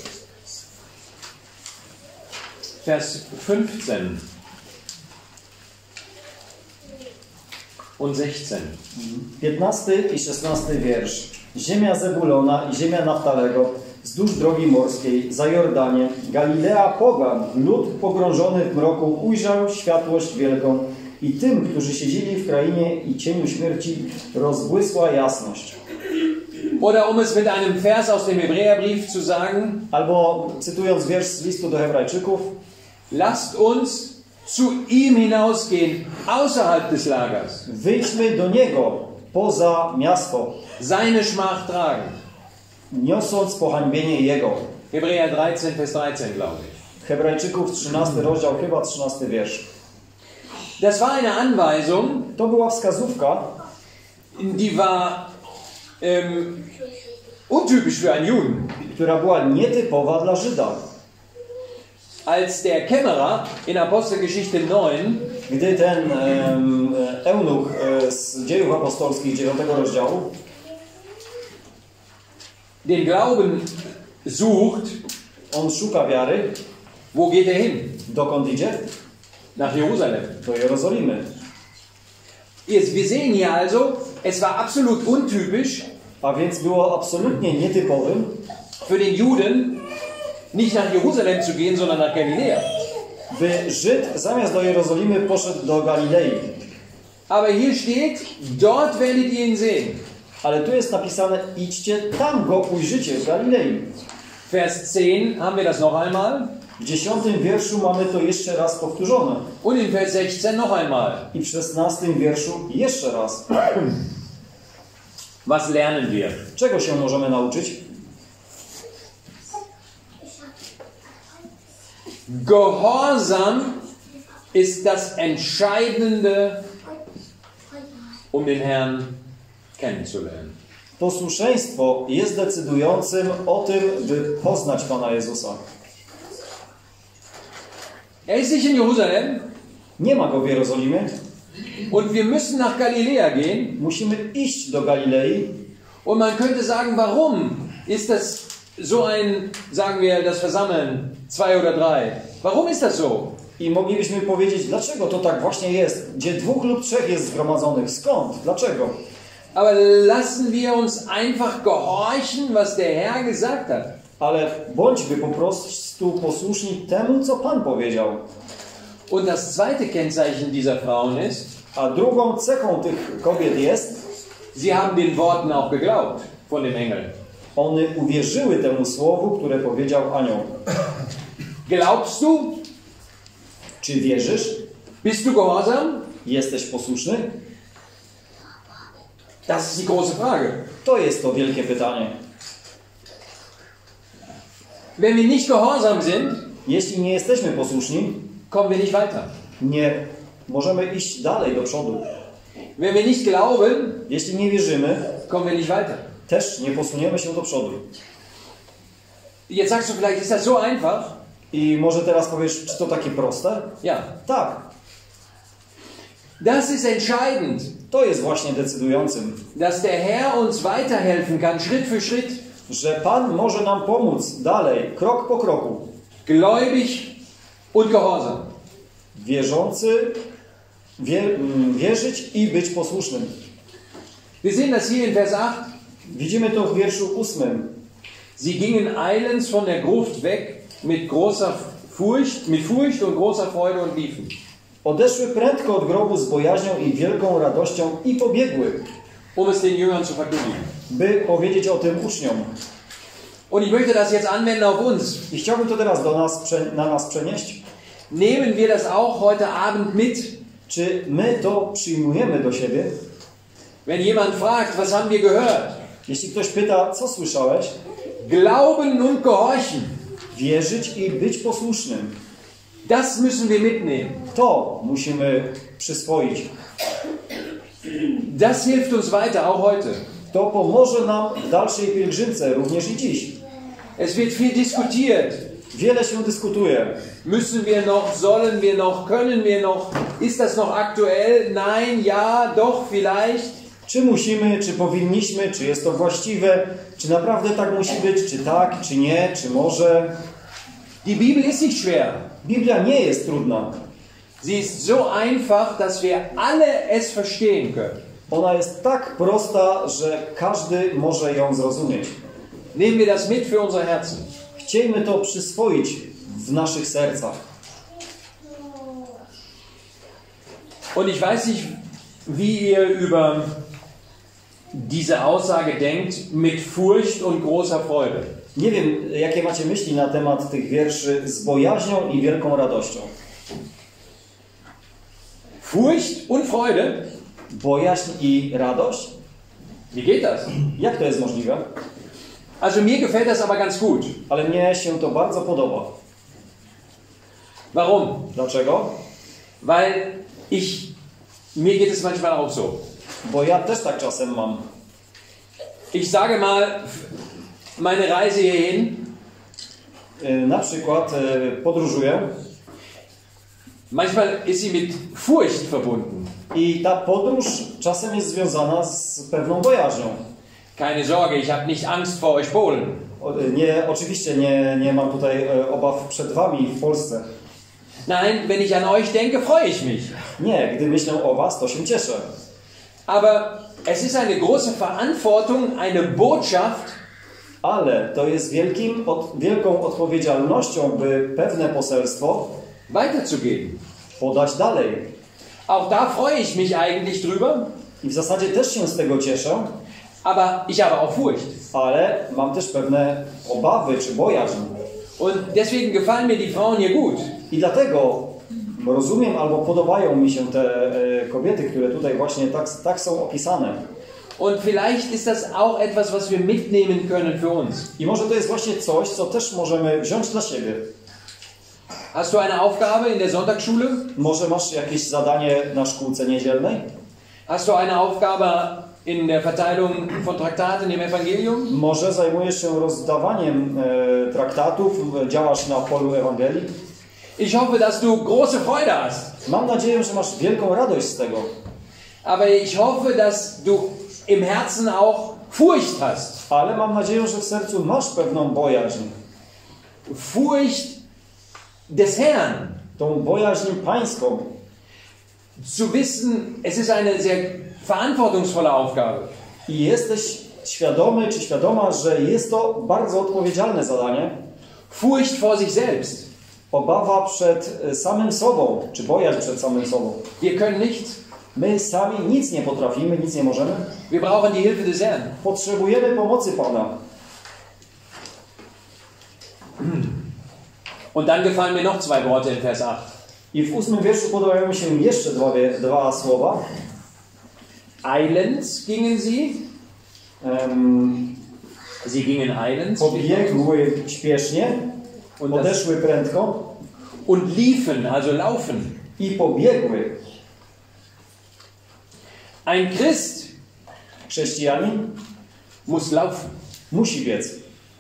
Vers 15 und 16. 15 i 16 wiersz. Ziemia Zebulona i ziemia Naftalego, wzdłuż drogi morskiej, za Jordanie, Galilea pogan, lud pogrążony w mroku ujrzał światłość wielką i tym, którzy siedzieli w krainie i cieniu śmierci, rozbłysła jasność. Oder um es mit einem Vers aus dem Hebräerbrief zu sagen, Albo cytując wiersz z listu do Hebrajczyków, lasst uns zu ihm hinausgehen, außerhalb des Lagers, wyjdźmy do Niego poza miasto, seine Schmach tragen. niosąc pohańbienie Jego. Hebräer 13, Vers 13, glaube ich. Hebrajczyków 13 rozdział, chyba 13 wiersz. Das war eine Anweisung, To była wskazówka, die war untypisch für einen Juden. która była nietypowa dla Żyda. Als der Kämmerer in Apostelgeschichte 9 Gdy ten eunuch z Dziejów Apostolskich 9 rozdziału den Glauben sucht, on szuka wiary, wo geht er hin? dokąd idzie? Nach Jerusalem. Do Jerozolimy. Jetzt, wir sehen hier also, es war absolut untypisch A więc było absolutnie nietypowym für den Juden, nicht nach Jerusalem zu gehen, sondern nach Galiläa. by Żyd zamiast do Jerozolimy poszedł do Galilei. Aber hier steht, dort werdet ihr ihn sehen. Ale tu jest napisane, idźcie, tam go ujrzycie, w Galilei. Vers 10 haben wir das noch einmal. W 10 wierszu mamy to jeszcze raz powtórzone. Und in Vers 16 noch einmal. I w 16 wierszu jeszcze raz. Was lernen wir? Czego się możemy nauczyć? Gehorsam ist das Entscheidende, um den Herrn kennenzulernen. Posłuszeństwo jest decydującym o tym, by poznać Pana Jezusa. Er ist nicht in Jerusalem Nie ma go w Jerozolimie. und wir müssen nach Galiläa gehen. Musimy iść do Galilei. Und man könnte sagen, warum ist das so ein, sagen wir, das Versammeln, 2 oder 3? Warum ist das so? I moglibyśmy powiedzieć, dlaczego to tak właśnie jest. Gdzie 2 lub 3 jest zgromadzonych. Skąd? Dlaczego? Aber lassen wir uns einfach gehorchen, was der Herr gesagt hat. Ale bądźmy po prostu posłuszni temu, co Pan powiedział. Und das zweite Kennzeichen dieser Frauen ist, A drugą cechą tych kobiet jest, sie haben den Worten auch geglaubt von dem Engel. one uwierzyły temu słowu, które powiedział anioł. Glaubst du? Czy wierzysz? Bist du gehorsam? Jesteś posłuszny? Das ist die große Frage. To jest to wielkie pytanie. Wenn wir nicht gehorsam sind, Jeśli nie jesteśmy posłuszni, kommen wir nicht weiter. nie możemy iść dalej do przodu. Wenn wir nicht glauben, Jeśli nie wierzymy, kommen wir nicht weiter. też nie posuniemy się do przodu. Jetzt sagst du vielleicht, ist das so einfach? I może teraz powiesz, czy to takie proste? Ja. Tak, Das ist entscheidend, to jest właśnie decydującym, dass der Herr uns weiterhelfen kann, Schritt für Schritt. że Pan może nam pomóc dalej, krok po kroku. Gläubig und gehorsam. Wierzący, wierzyć i być posłusznym. Wir sehen das hier in Vers 8. Widzimy to w wierszu 8. Sie gingen eilends von der Gruft weg mit Furcht und großer Freude und liefen. Odeszły prędko od grobu z bojaźnią i wielką radością i pobiegły, Um es den Jüngern zu verkündigen. by powiedzieć o tym uczniom. Und ich möchte das jetzt anwenden auf uns. I chciałbym to teraz na nas przenieść. Nehmen wir das auch heute Abend mit? Czy my to przyjmujemy do siebie? Wenn jemand fragt, was haben wir gehört? Jeśli ktoś pyta, co słyszałeś? Glauben und gehorchen. Wierzyć i być posłusznym. Das müssen wir mitnehmen. To musimy przyswoić. Das hilft uns weiter, auch heute. To pomoże nam w dalszej pielgrzymce, również i dziś. Es wird viel diskutiert. Wiele się dyskutuje. Müssen wir noch, sollen wir noch, können wir noch, ist das noch aktuell? Nein, ja, doch, vielleicht. Czy musimy, czy powinniśmy, czy jest to właściwe, czy naprawdę tak musi być, czy tak, czy nie, czy może. Die Bibel ist nicht schwer. Biblia nie jest trudna. Sie ist so einfach, dass wir alle es verstehen können. Ona jest tak prosta, że każdy może ją zrozumieć. Nehmen wir das mit für unsere Herzen. Chciejmy to przyswoić w naszych sercach. Und ich weiß nicht, wie ihr über diese Aussage denkt, mit Furcht und großer Freude. Nie wiem, jakie macie myśli na temat tych wierszy z bojaźnią i wielką radością. Furcht und Freude? Bojaźń i radość? Wie geht das? Jak to jest możliwe? Also mir gefällt das aber ganz gut. Ale mnie się to bardzo podoba. Warum? Dlaczego? Weil mir geht es manchmal auch so. Bo ja też tak czasem mam. Ich sage mal, meine Reise hierhin, Na przykład podróżuję manchmal ist sie mit Furcht verbunden. i ta podróż czasem jest związana z pewną bojaźnią. Keine Sorge, ich habe nicht Angst vor euch Polen. Oczywiście nie mam tutaj obaw przed wami w Polsce. Nein, wenn ich an euch denke, freue ich mich. Nie, gdy myślę o was, to się cieszę. Aber es ist eine große Verantwortung, eine Botschaft, Ale to jest wielką odpowiedzialnością, by pewne poselstwo weiterzugeben. podać dalej. Auch da freue ich mich eigentlich drüber, I w zasadzie też się z tego cieszę, aber ich habe auch Furcht. ale mam też pewne obawy czy bojaźń. Und deswegen gefallen mir die Frauen hier gut. I dlatego rozumiem albo podobają mi się te kobiety, które tutaj właśnie tak są opisane. Und vielleicht ist das auch etwas, was wir mitnehmen können für uns. I może to jest właśnie coś, co też możemy wziąć dla siebie. Hast du eine Aufgabe in der Sonntagsschule? Może masz jakieś zadanie na szkółce niedzielnej? Hast du eine Aufgabe in der Verteilung von Traktaten im Evangelium? Może zajmujesz się rozdawaniem traktatów, działasz na polu Ewangelii? Ich hoffe, dass du große Freude hast. Mam nadzieję, że masz wielką radość z tego. Aber ich hoffe, dass du im Herzen auch Furcht hast. Ale mam nadzieję, że w sercu masz pewną bojaźń. Furcht des Herrn. Tą bojaźń pańską. Zu wissen, es ist eine sehr verantwortungsvolle Aufgabe. I jesteś świadomy czy świadoma, że jest to bardzo odpowiedzialne zadanie. Furcht vor sich selbst. Obawa przed samym sobą, czy bojaźń przed samym sobą. Wir können nichts. My sami nic nie potrafimy, nic nie możemy. Wir brauchen die Hilfe des Herrn. Potrzebujemy pomocy Pana. Und dann gefallen mir noch zwei Worte in Vers 8. I w 8 wierszu podobają mi się jeszcze dwa słowa. Eilends gingen sie. Sie gingen eilends. Pobiegły śpiesznie, odeszły prędko und liefen, also laufen. i pobiegły. Ein Christ Chrześcijanin muss laufen. musi biec.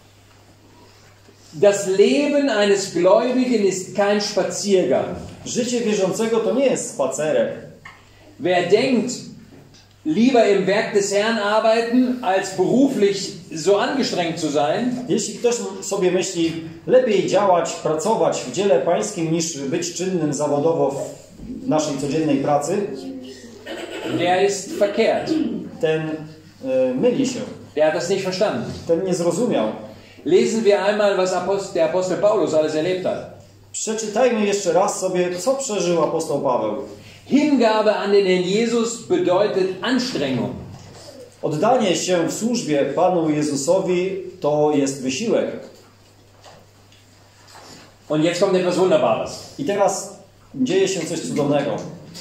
Das Leben eines Gläubigen ist kein Spaziergang. Życie wierzącego to nie jest spacerek. Wer denkt, lieber im Werk des Herrn arbeiten, als beruflich so angestrengt zu sein, Jeśli ktoś sobie myśli, lepiej działać, pracować w dziele pańskim, niż być czynnym zawodowo w naszej codziennej pracy, der ist verkehrt. ten myli się, Der hat das nicht verstanden. ten nie zrozumiał. Lesen wir einmal, was der Apostel Paulus alles erlebt hat. Przeczytajmy jeszcze raz sobie, co przeżył apostoł Paweł. Hingabe an den Herrn Jesus bedeutet Anstrengung. Oddanie się w służbie Panu Jezusowi to jest wysiłek. Und jetzt kommt etwas Wunderbares. I teraz dzieje się coś cudownego.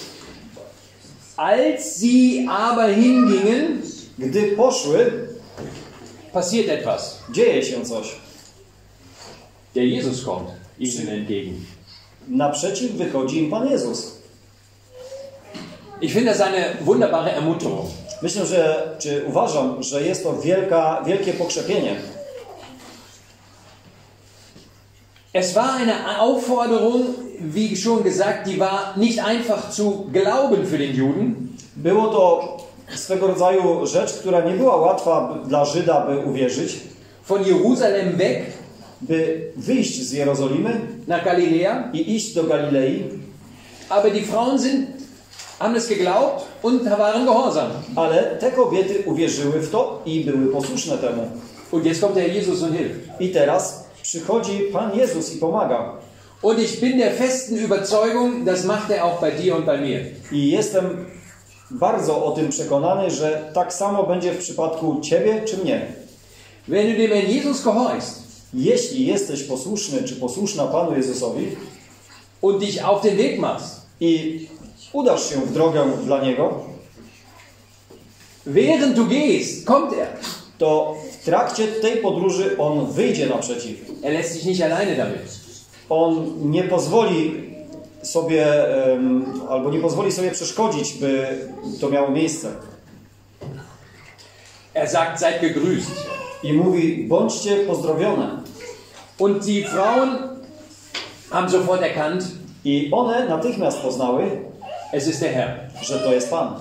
Als sie aber hingingen, Gdy poszły, passiert etwas. dzieje się coś. Der Jesus kommt ihnen entgegen. Naprzeciw wychodzi im Pan Jezus. Ich finde das eine wunderbare Ermunterung. Myślę, uważam, że jest to wielkie pokrzepienie. Es war eine Aufforderung, wie schon gesagt, die war nicht einfach zu glauben für den Juden. Było to swego rodzaju rzecz, która nie była łatwa dla Żyda, by uwierzyć, Von Jerusalem weg by wyjść z Jerozolimy nach Galiläa. i iść do Galilei, Aber die Frauen haben es geglaubt und waren gehorsam. ale te kobiety uwierzyły w to i były posłuszne temu. Und jetzt kommt der Jesus und hilft. I teraz przychodzi Pan Jezus i pomaga. Und ich bin der festen Überzeugung, das macht er auch bei dir und bei mir. I jestem bardzo o tym przekonany, że tak samo będzie w przypadku Ciebie czy mnie. Wenn du dem Herrn Jesus gehorchst Jeśli jesteś posłuszny czy posłuszna Panu Jezusowi und dich auf den Weg machst, i udasz się w drogę dla Niego, während du gehst, kommt er. to w trakcie tej podróży On wyjdzie naprzeciw. Er lässt sich nicht alleine damit. On nie pozwoli sobie, albo nie pozwoli sobie przeszkodzić, by to miało miejsce. Er sagt, seid gegrüßt. I mówi, bądźcie pozdrowione. Und die Frauen haben sofort erkannt, I one natychmiast poznały, es ist der Herr. że to jest Pan.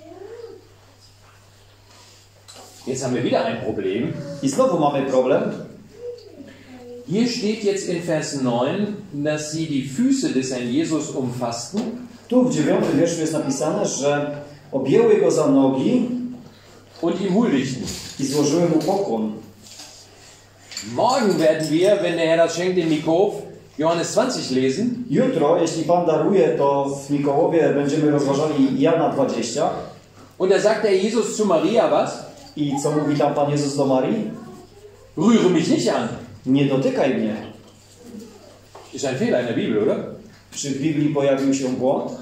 Jetzt haben wir wieder ein Problem. I znowu mamy problem. Hier steht jetzt in Vers 9, dass sie die Füße des Herrn Jesus umfassten Tu w 9 wierszu jest napisane, że objęły Go za nogi und ihm huldigten. i złożyły Mu pokłon. Morgen werden wir, wenn der Herr das schenkt in Mikow, Johannes 20 lesen. Jutro, jeśli Pan daruje, to w Mikołowie będziemy rozważali Jana 20. Und da sagt der Jesus zu Maria was? I co mówi tam Pan Jezus do Marii? Rühre mich nicht an. Nie dotykaj mnie. Ist ein Fehler in der Bibel, oder? Czy w Biblii pojawił się błąd?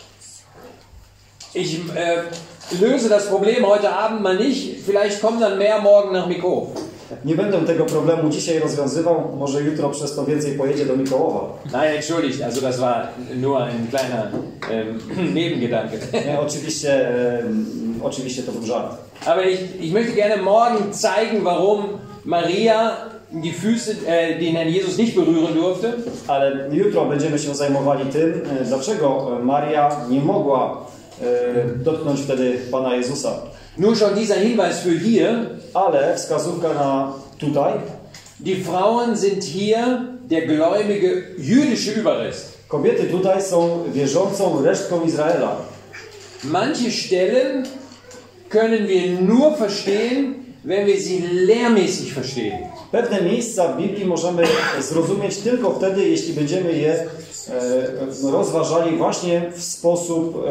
Ich löse das Problem heute Abend mal nicht. Vielleicht kommen dann mehr morgen nach Mikow. Nie będę tego problemu dzisiaj rozwiązywał. Może jutro przez to więcej pojedzie do Mikołowa. Nein, entschuldigt. Also das war nur ein kleiner Nebengedanke. Nie, oczywiście to był żart. Aber ich möchte gerne morgen zeigen, warum Maria die Füße, den Herrn Jesus nicht berühren durfte. Ale jutro będziemy się zajmowali tym, dlaczego Maria nie mogła dotknąć wtedy Pana Jezusa. Nur schon dieser Hinweis für hier. Ale wskazówka na tutaj. Die Frauen sind hier der gläubige jüdische Überrest. Kobiety tutaj są wierzącą resztką Izraela. Manche Stellen können wir nur verstehen, wenn wir sie lehrmäßig verstehen. Pewne miejsca w Biblii możemy zrozumieć tylko wtedy, jeśli będziemy je rozważali właśnie w sposób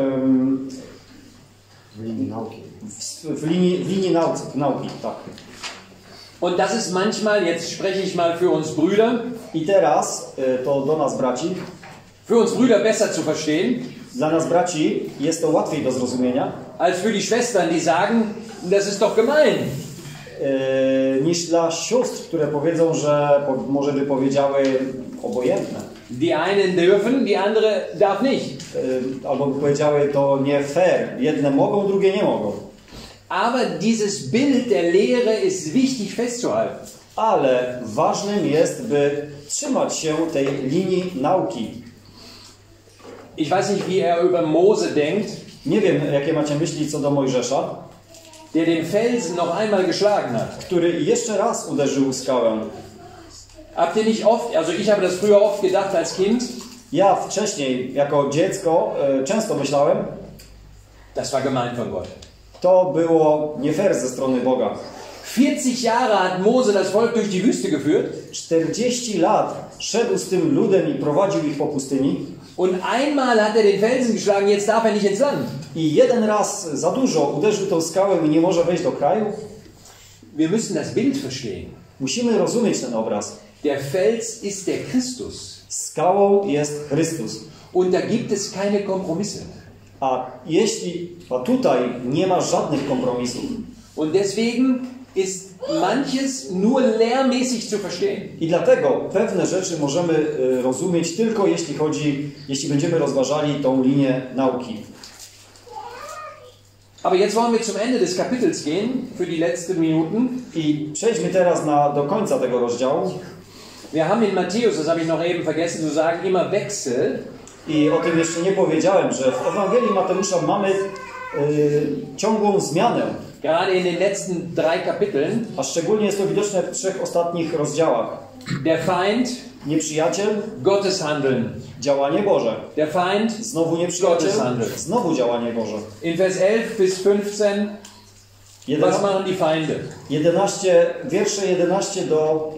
w linii nauki. Tak. Und das ist manchmal, jetzt spreche ich mal für uns Brüder, I teraz to do nas braci. für uns Brüder besser zu verstehen, Dla nas braci jest to łatwiej do zrozumienia als für die Schwestern, die sagen, das ist doch gemein. Niż dla sióstr, które powiedzą, że może by powiedziały obojętne. Die einen dürfen, die andere darf nicht. Albo by powiedziały, to nie fair. Jedne mogą, drugie nie mogą. Aber dieses Bild der Lehre ist wichtig festzuhalten. Ale ważnym jest, by trzymać się tej linii nauki. Ich weiß nicht, wie er über Mose denkt, Nie wiem, jakie macie myśli co do Mojżesza, der den Felsen noch einmal geschlagen hat. który jeszcze raz uderzył skałę. Habt ihr nicht oft, also ich habe das früher oft gedacht als Kind, Ja wcześniej, jako dziecko, często myślałem, das war gemein von Gott. to było nie fair ze strony Boga. 40 Jahre hat Mose das Volk durch die Wüste geführt 40 lat szedł z tym ludem i prowadził ich po pustyni und einmal hat er den Felsen geschlagen, jetzt darf er nicht ins Land. i jeden raz za dużo uderzył tą skałę i nie może wejść do kraju. Wir müssen das Bild verstehen. Musimy rozumieć ten obraz. Der Fels ist der Christus Skałą jest Chrystus. und da gibt es keine Kompromisse. A tutaj nie ma żadnych kompromisów. Und deswegen ist manches nur lehrmäßig zu verstehen. I dlatego pewne rzeczy możemy rozumieć tylko jeśli będziemy rozważali tą linię nauki. Aber jetzt wollen wir zum Ende des Kapitels gehen, für die letzten Minuten. I przejdźmy teraz do końca tego rozdziału. Wir haben in Matthäus, das habe ich noch eben vergessen zu sagen, immer Wechsel. I o tym jeszcze nie powiedziałem, że w Ewangelii Mateusza mamy ciągłą zmianę. Gerade in den letzten 3 Kapiteln. A szczególnie jest to widoczne w 3 ostatnich rozdziałach. Der Feind, Nieprzyjaciel, Gottes Handeln. działanie Boże. Der Feind, Znowu nieprzyjaciel, Gottes Handeln. znowu działanie Boże. In Vers 11 bis 15, was machen die Feinde? 11, wiersze 11 do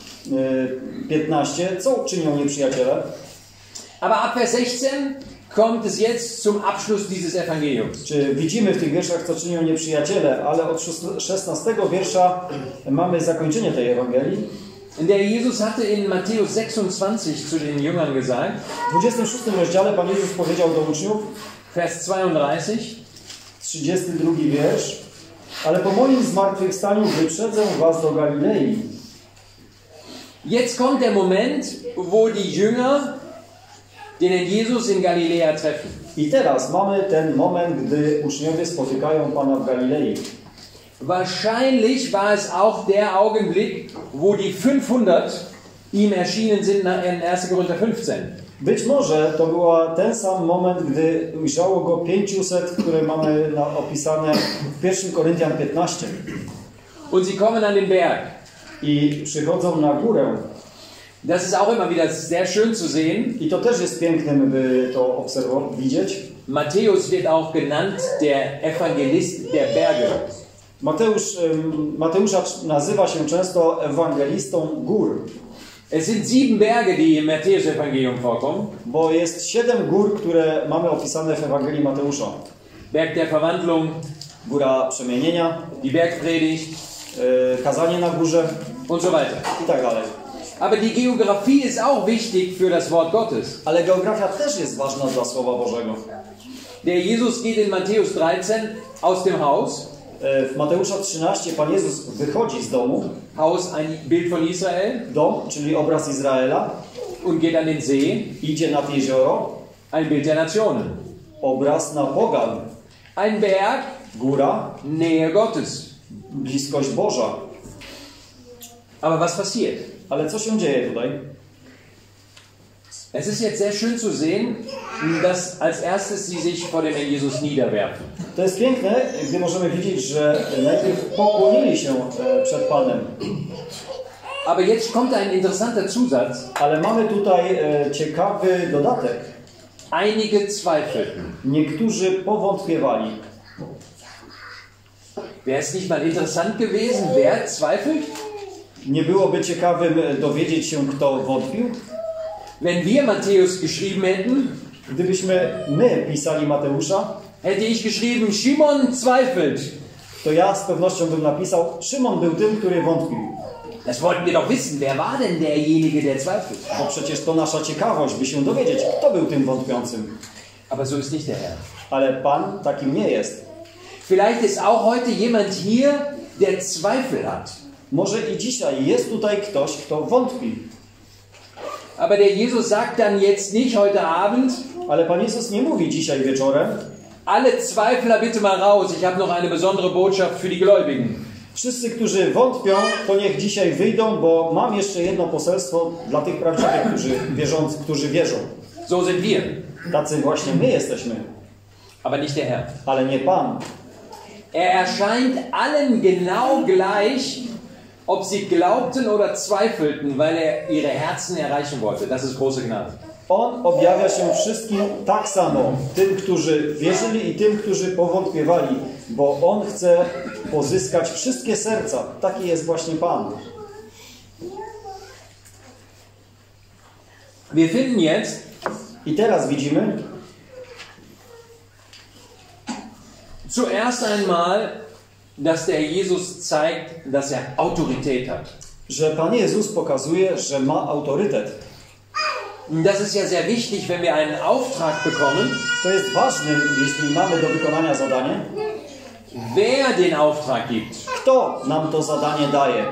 15. Co czynią nieprzyjaciele? Aber ab Vers 16 kommt es jetzt zum Abschluss dieses Evangeliums. Czy widzimy w tych wierszach, co czynią nieprzyjaciele, ale od 16 wiersza mamy zakończenie tej Ewangelii. In der Jesus hatte in Matthäus 26 zu den Jüngern gesagt, W 26 rozdziale Pan Jezus powiedział do uczniów, Vers 32, 32 wiersz, ale po moim zmartwychwstaniu wyprzedzę was do Galilei. jetzt kommt der Moment, wo die Jünger den Herrn Jesus in Galiläa treffen. I teraz mamy ten moment, gdy uczniowie spotykają Pana w Galilei. Wahrscheinlich war es auch der Augenblick, wo die 500 ihm erschienen sind in 1. Korinther 15. Być może to był ten sam moment, gdy ujrzało go 500, które mamy opisane w 1 Koryntian 15. Und sie kommen an den Berg. I przychodzą na górę. Das ist auch immer wieder sehr schön zu sehen. I to też jest piękne, by to widzieć. Matthäus wird auch genannt der Evangelist der Berge. Mateusza nazywa się często ewangelistą gór. Es sind 7 Berge, die im Matthäus-Evangelium vorkommen. Bo jest 7 gór, które mamy opisane w Ewangelii Mateusza. Berg der Verwandlung, Góra Przemienienia, die Bergpredigt kazanie na górze und so weiter. i tak dalej. Aber die Geografie ist auch wichtig für das Wort Gottes. Ale geografia też jest ważna dla Słowa Bożego. Der Jesus geht in Matthäus 13 aus dem Haus. W Mateusza 13 Pan Jezus wychodzi z domu. Haus, ein Bild von Israel. Dom, czyli obraz Izraela. Und geht an den See. Idzie nad jezioro. Ein Bild der Nationen. Obraz na pogan. Ein Berg. Góra. Nähe Gottes. Bliskość Boża. Aber was passiert? Ale co się dzieje tutaj? Es ist jetzt sehr schön zu sehen, dass als erstes sie sich vor dem Herrn Jesus niederwerfen. To jest piękne, gdy możemy widzieć, że najpierw pokłonili się przed Panem. Aber jetzt kommt ein interessanter Zusatz. Ale mamy tutaj ciekawy dodatek. Einige zweifelten. Niektórzy powątpiewali. Wäre es nicht mal interessant gewesen, wer zweifelt? Nie byłoby ciekawym dowiedzieć się, kto wątpił? Wenn wir Matthäus geschrieben hätten, Gdybyśmy my pisali Mateusza, hätte ich geschrieben, Simon zweifelt. to ja z pewnością bym napisał, Szymon był tym, który wątpił. Das wollten wir doch wissen. Wer war denn derjenige, der zweifelt? Bo przecież to nasza ciekawość, by się dowiedzieć, kto był tym wątpiącym. Aber so ist nicht der Herr. Ale Pan takim nie jest. Vielleicht ist auch heute jemand hier, der Zweifel hat. Może i dzisiaj jest tutaj ktoś, kto wątpi. Aber der Jesus sagt dann jetzt nicht heute Abend, Ale Pan Jezus nie mówi dzisiaj wieczorem, alle Zweifler bitte mal raus, ich habe noch eine besondere Botschaft für die Gläubigen. wszyscy, którzy wątpią, to niech dzisiaj wyjdą, bo mam jeszcze jedno poselstwo dla tych prawdziwych, którzy wierzą. So sind wir, Tacy właśnie my jesteśmy, aber nicht der Herr. ale nie Pan. Er erscheint allen genau gleich, ob sie glaubten oder zweifelten, weil er ihre Herzen erreichen wollte. Das ist große Gnade. On objawia się wszystkim tak samo, tym, którzy wierzyli i tym, którzy powątpiewali, bo On chce pozyskać wszystkie serca. Taki jest właśnie Pan. Wir finden jetzt I teraz widzimy zuerst einmal, dass der Jesus zeigt, dass er Autorität hat. że Pan Jezus pokazuje, że ma autorytet. Das ist ja sehr wichtig, wenn wir einen Auftrag bekommen. To jest ważne, jeśli mamy do wykonania zadanie. Wer den Auftrag gibt. Kto nam to zadanie daje?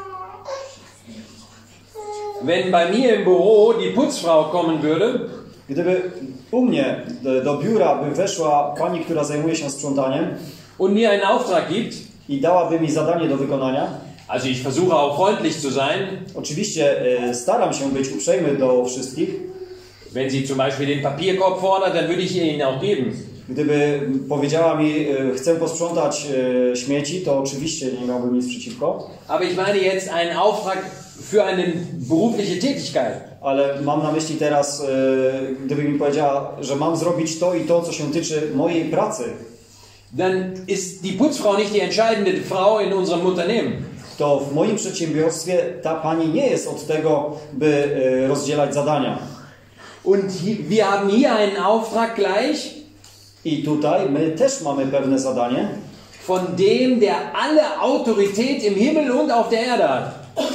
Wenn bei mir im Büro die Putzfrau kommen würde Gdyby u mnie do biura by weszła pani, która zajmuje się sprzątaniem und mir einen Auftrag gibt, i dałaby mi zadanie do wykonania, Also ich versuche auch freundlich zu sein. Oczywiście staram się być uprzejmy do wszystkich. Wenn sie zum Beispiel den Papierkorb fordert, dann würde ich ihr ihn auch geben. Gdyby powiedziała mi, chcę posprzątać śmieci, to oczywiście nie miałbym nic przeciwko. Aber ich meine jetzt einen Auftrag für eine berufliche Tätigkeit. Ale mam na myśli teraz, gdyby mi powiedziała, że mam zrobić to i to, co się tyczy mojej pracy, Dann ist die Putzfrau nicht die entscheidende Frau in unserem Unternehmen. to w moim przedsiębiorstwie ta pani nie jest od tego, by rozdzielać zadania. Und wir haben hier einen Auftrag gleich I tutaj my też mamy pewne zadanie, von dem, der alle Autorität im Himmel und auf der Erde hat.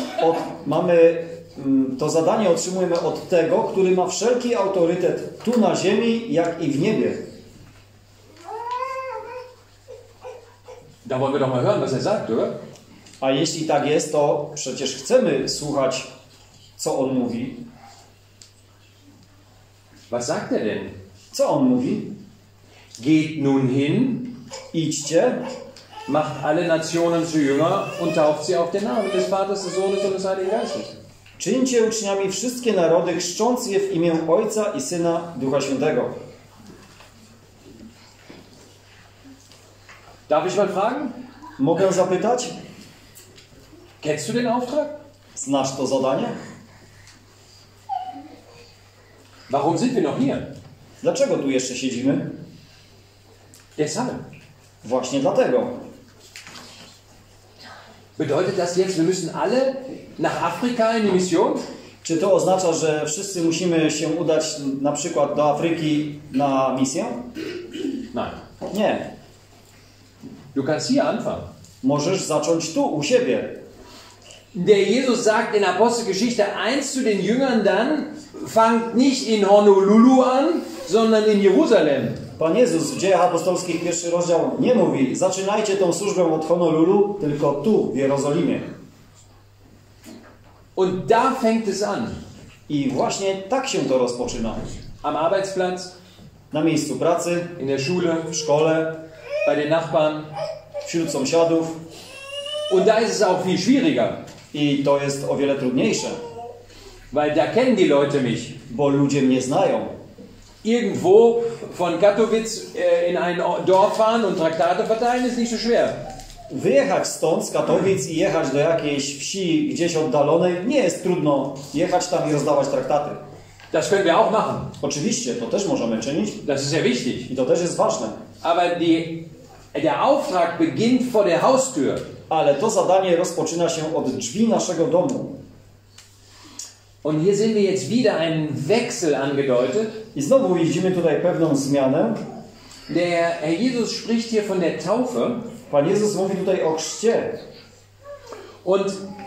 To zadanie otrzymujemy od tego, który ma wszelki autorytet tu na ziemi, jak i w niebie. Da wollen wir doch mal hören, was sagt, oder? A jeśli tak jest, to przecież chcemy słuchać, co on mówi. Was sagt denn? Co on mówi? Geht nun hin, Idźcie, macht alle Nationen zu Jünger und tauft sie auf den Namen des Vaters, des Sohnes und des Heiligen Geistes. czyńcie uczniami wszystkie narody, chrzcząc je w imię Ojca i Syna, Ducha Świętego. Darf ich mal fragen? Mogę zapytać? Kennst du den Auftrag? Znasz to zadanie? Warum sind wir noch hier? Dlaczego tu jeszcze siedzimy? Deshalb. Właśnie dlatego. Bedeutet das jetzt, wir müssen alle nach Afrika in die Mission? Czy to oznacza, że wszyscy musimy się udać na przykład do Afryki na misję? Nein. Nie. Du kannst hier anfangen. Możesz zacząć tu, u siebie. Der Jesus sagt in Apostelgeschichte 1 zu den Jüngern dann, fangt nicht in Honolulu an, sondern in Jerusalem. Pan Jezus w Dziejach Apostolskich, 1 rozdział, nie mówi: zaczynajcie tą służbę od Honolulu, tylko tu, w Jerozolimie. Und da fängt es an. I właśnie tak się to rozpoczyna. Am Arbeitsplatz, Na miejscu pracy, in der Schule, w szkole, bei den Nachbarn. wśród sąsiadów. Und da ist es auch viel schwieriger, I to jest o wiele trudniejsze, weil da kennen die Leute mich. bo ludzie mnie znają. Irgendwo von Katowice in ein Dorf fahren und Traktate verteilen ist nicht so schwer. Wyjechać stąd, z Katowic, i jechać do jakiejś wsi gdzieś oddalonej, nie jest trudno jechać tam i rozdawać traktaty. Das können wir auch machen. Oczywiście, to też możemy czynić Das ist sehr wichtig. i to też jest ważne. Aber der Auftrag beginnt vor der Haustür. Ale to zadanie rozpoczyna się od drzwi naszego domu. Und hier sehen wir jetzt wieder einen Wechsel angedeutet. I znowu widzimy tutaj pewną zmianę. Der Herr Jesus spricht hier von der Taufe. Pan Jezus mówi tutaj o chrzcie. Und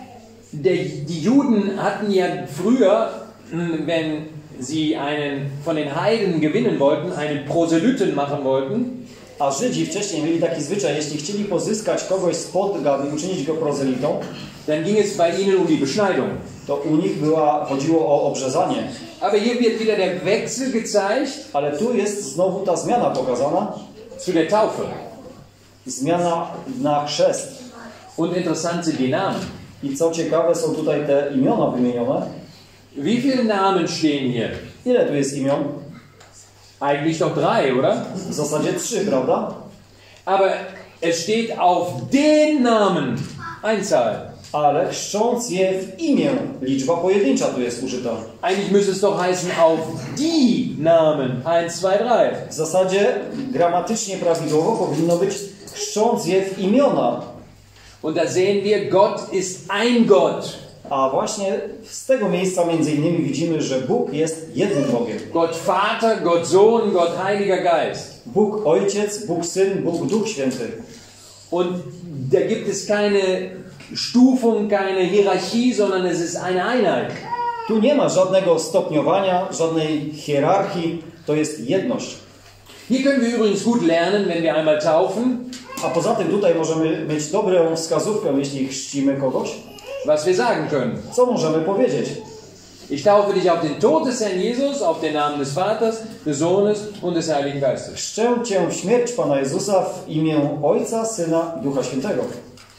die Juden hatten ja früher, wenn sie einen von den Heiden gewinnen wollten, einen Proselyten machen wollten, A Żydzi wcześniej mieli taki zwyczaj, jeśli chcieli pozyskać kogoś z pogan i uczynić go prozelitą, dann ging es bei ihnen um die Beschneidung. to u nich chodziło o obrzezanie. Aber hier wird wieder der Wechsel gezeigt Ale tu jest znowu ta zmiana pokazana. zu der Taufe. Zmiana na chrzest. Und interessant sind die Namen. I co ciekawe, są tutaj te imiona wymienione. Wie viele Namen stehen hier? Ile tu jest imion? Eigentlich doch 3, oder? W zasadzie 3, prawda? Aber es steht auf den Namen, Einzahl. Ale chrzcząc je w imię, liczba pojedyncza tu jest użyta. Eigentlich müsste es doch heißen auf die Namen, 1, 2, 3. W zasadzie gramatycznie prawidłowo powinno być chrzcząc je w imiona. Und da sehen wir, Gott ist ein Gott. A właśnie z tego miejsca między innymi widzimy, że Bóg jest jednym Bogiem. Gott Vater, Gott Sohn, Gott Heiliger Geist. Bóg Ojciec, Bóg Syn, Bóg Duch Święty. Und da gibt es keine Stufung, keine Hierarchie, sondern es ist eine Einheit. Tu nie ma żadnego stopniowania, żadnej hierarchii, to jest jedność. Hier können wir übrigens gut lernen, wenn wir einmal taufen, A poza tym tutaj możemy mieć dobrą wskazówkę, jeśli chrzcimy kogoś. was wir sagen können. Co możemy powiedzieć? Ich taufe dich auf den Tod des Herrn Jesus, auf den Namen des Vaters, des Sohnes und des Heiligen Geistes. Chrzczę Cię w śmierć Pana Jezusa w imię Ojca, Syna i Ducha Świętego.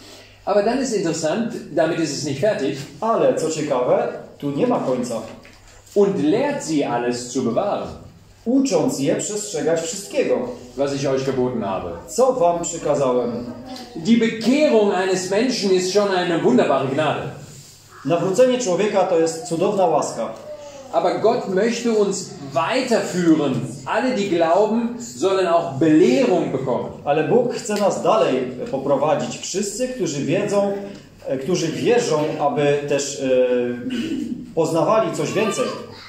Aber dann ist interessant, damit ist es nicht fertig, Ale co ciekawe, tu nie ma końca. und lehrt sie alles zu bewahren, Ucząc je przestrzegać wszystkiego, was ich euch geboten habe. co wam przykazałem. Die Bekehrung eines Menschen ist schon eine wunderbare Gnade. Nawrócenie człowieka to jest cudowna łaska. Aber Gott möchte uns weiterführen. Alle, die glauben, sollen auch Belehrung bekommen. Ale Bóg chce nas dalej poprowadzić. Wszyscy, którzy wierzą, aby też poznawali coś więcej.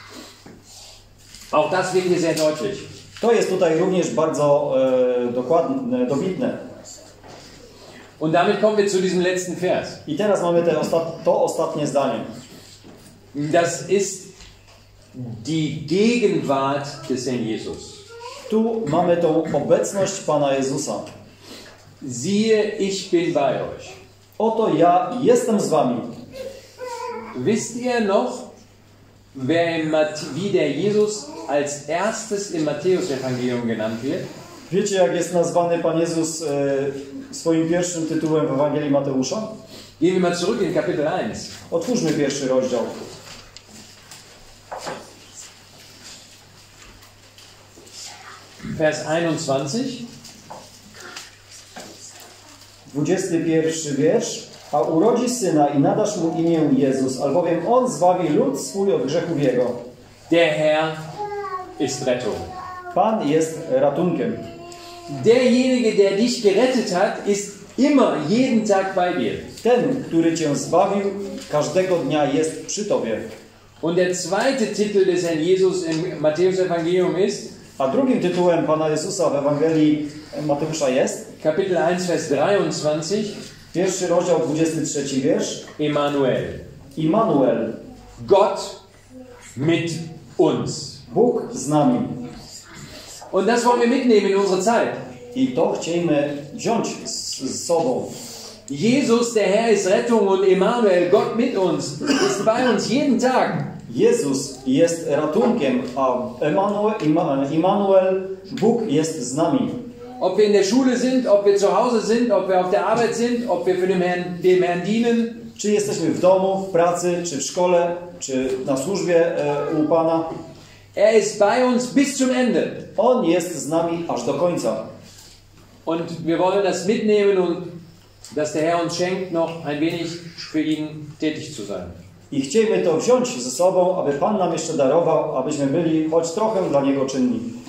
Auch das wird hier sehr deutlich. To jest tutaj również bardzo dobitne. Und damit kommen wir zu diesem letzten Vers. I teraz mamy to ostatnie zdanie. Das ist die Gegenwart des Herrn Jesus. Tu mamy tą obecność Pana Jezusa. Siehe, ich bin bei euch. Oto ja jestem z wami. Wisst ihr noch, wie der Jesus als erstes im Matthäus-Evangelium genannt wird? Wiecie, jak jest nazwany Pan Jezus swoim pierwszym tytułem w Ewangelii Mateusza? Gehen wir mal zurück in Kapitel 1. Otwórzmy pierwszy rozdział. Vers 21. 21 wiersz. A urodzi syna i nadasz mu imię Jezus, albowiem on zbawi lud swój od grzechów jego. Der Herr ist Rettung. Pan jest ratunkiem. Derjenige, der dich gerettet hat, ist immer, jeden Tag bei dir. Ten, który cię zbawił, każdego dnia jest przy tobie. Und der zweite Titel des Herrn Jesus im Matthäus-Evangelium ist, A drugim tytułem Pana Jezusa w Ewangelii Mateusza jest Kapitel 1, Vers 23, pierwszy rozdział, 23 wiersz. Emmanuel. Immanuel, Gott mit uns. Bóg z nami. Und das wollen wir mitnehmen in unsere Zeit. I to chcielibyśmy wziąć z sobą. Jesus, der Herr, ist Rettung und Emmanuel, Gott mit uns, ist bei uns jeden Tag. Jezus jest ratunkiem, a Immanuel, Bóg jest z nami. Ob wir in der Schule sind, ob wir zu Hause sind, ob wir auf der Arbeit sind, ob wir für dem Herrn dienen. Czy jesteśmy w domu, w pracy, czy w szkole, czy na służbie u Pana. Er ist bei uns bis zum Ende. On jest z nami aż do końca. Und wir wollen das mitnehmen und dass der Herr uns schenkt, noch ein wenig für ihn tätig zu sein. I chcielibyśmy to wziąć ze sobą, aby Pan nam jeszcze darował, abyśmy byli choć trochę dla Niego czynni.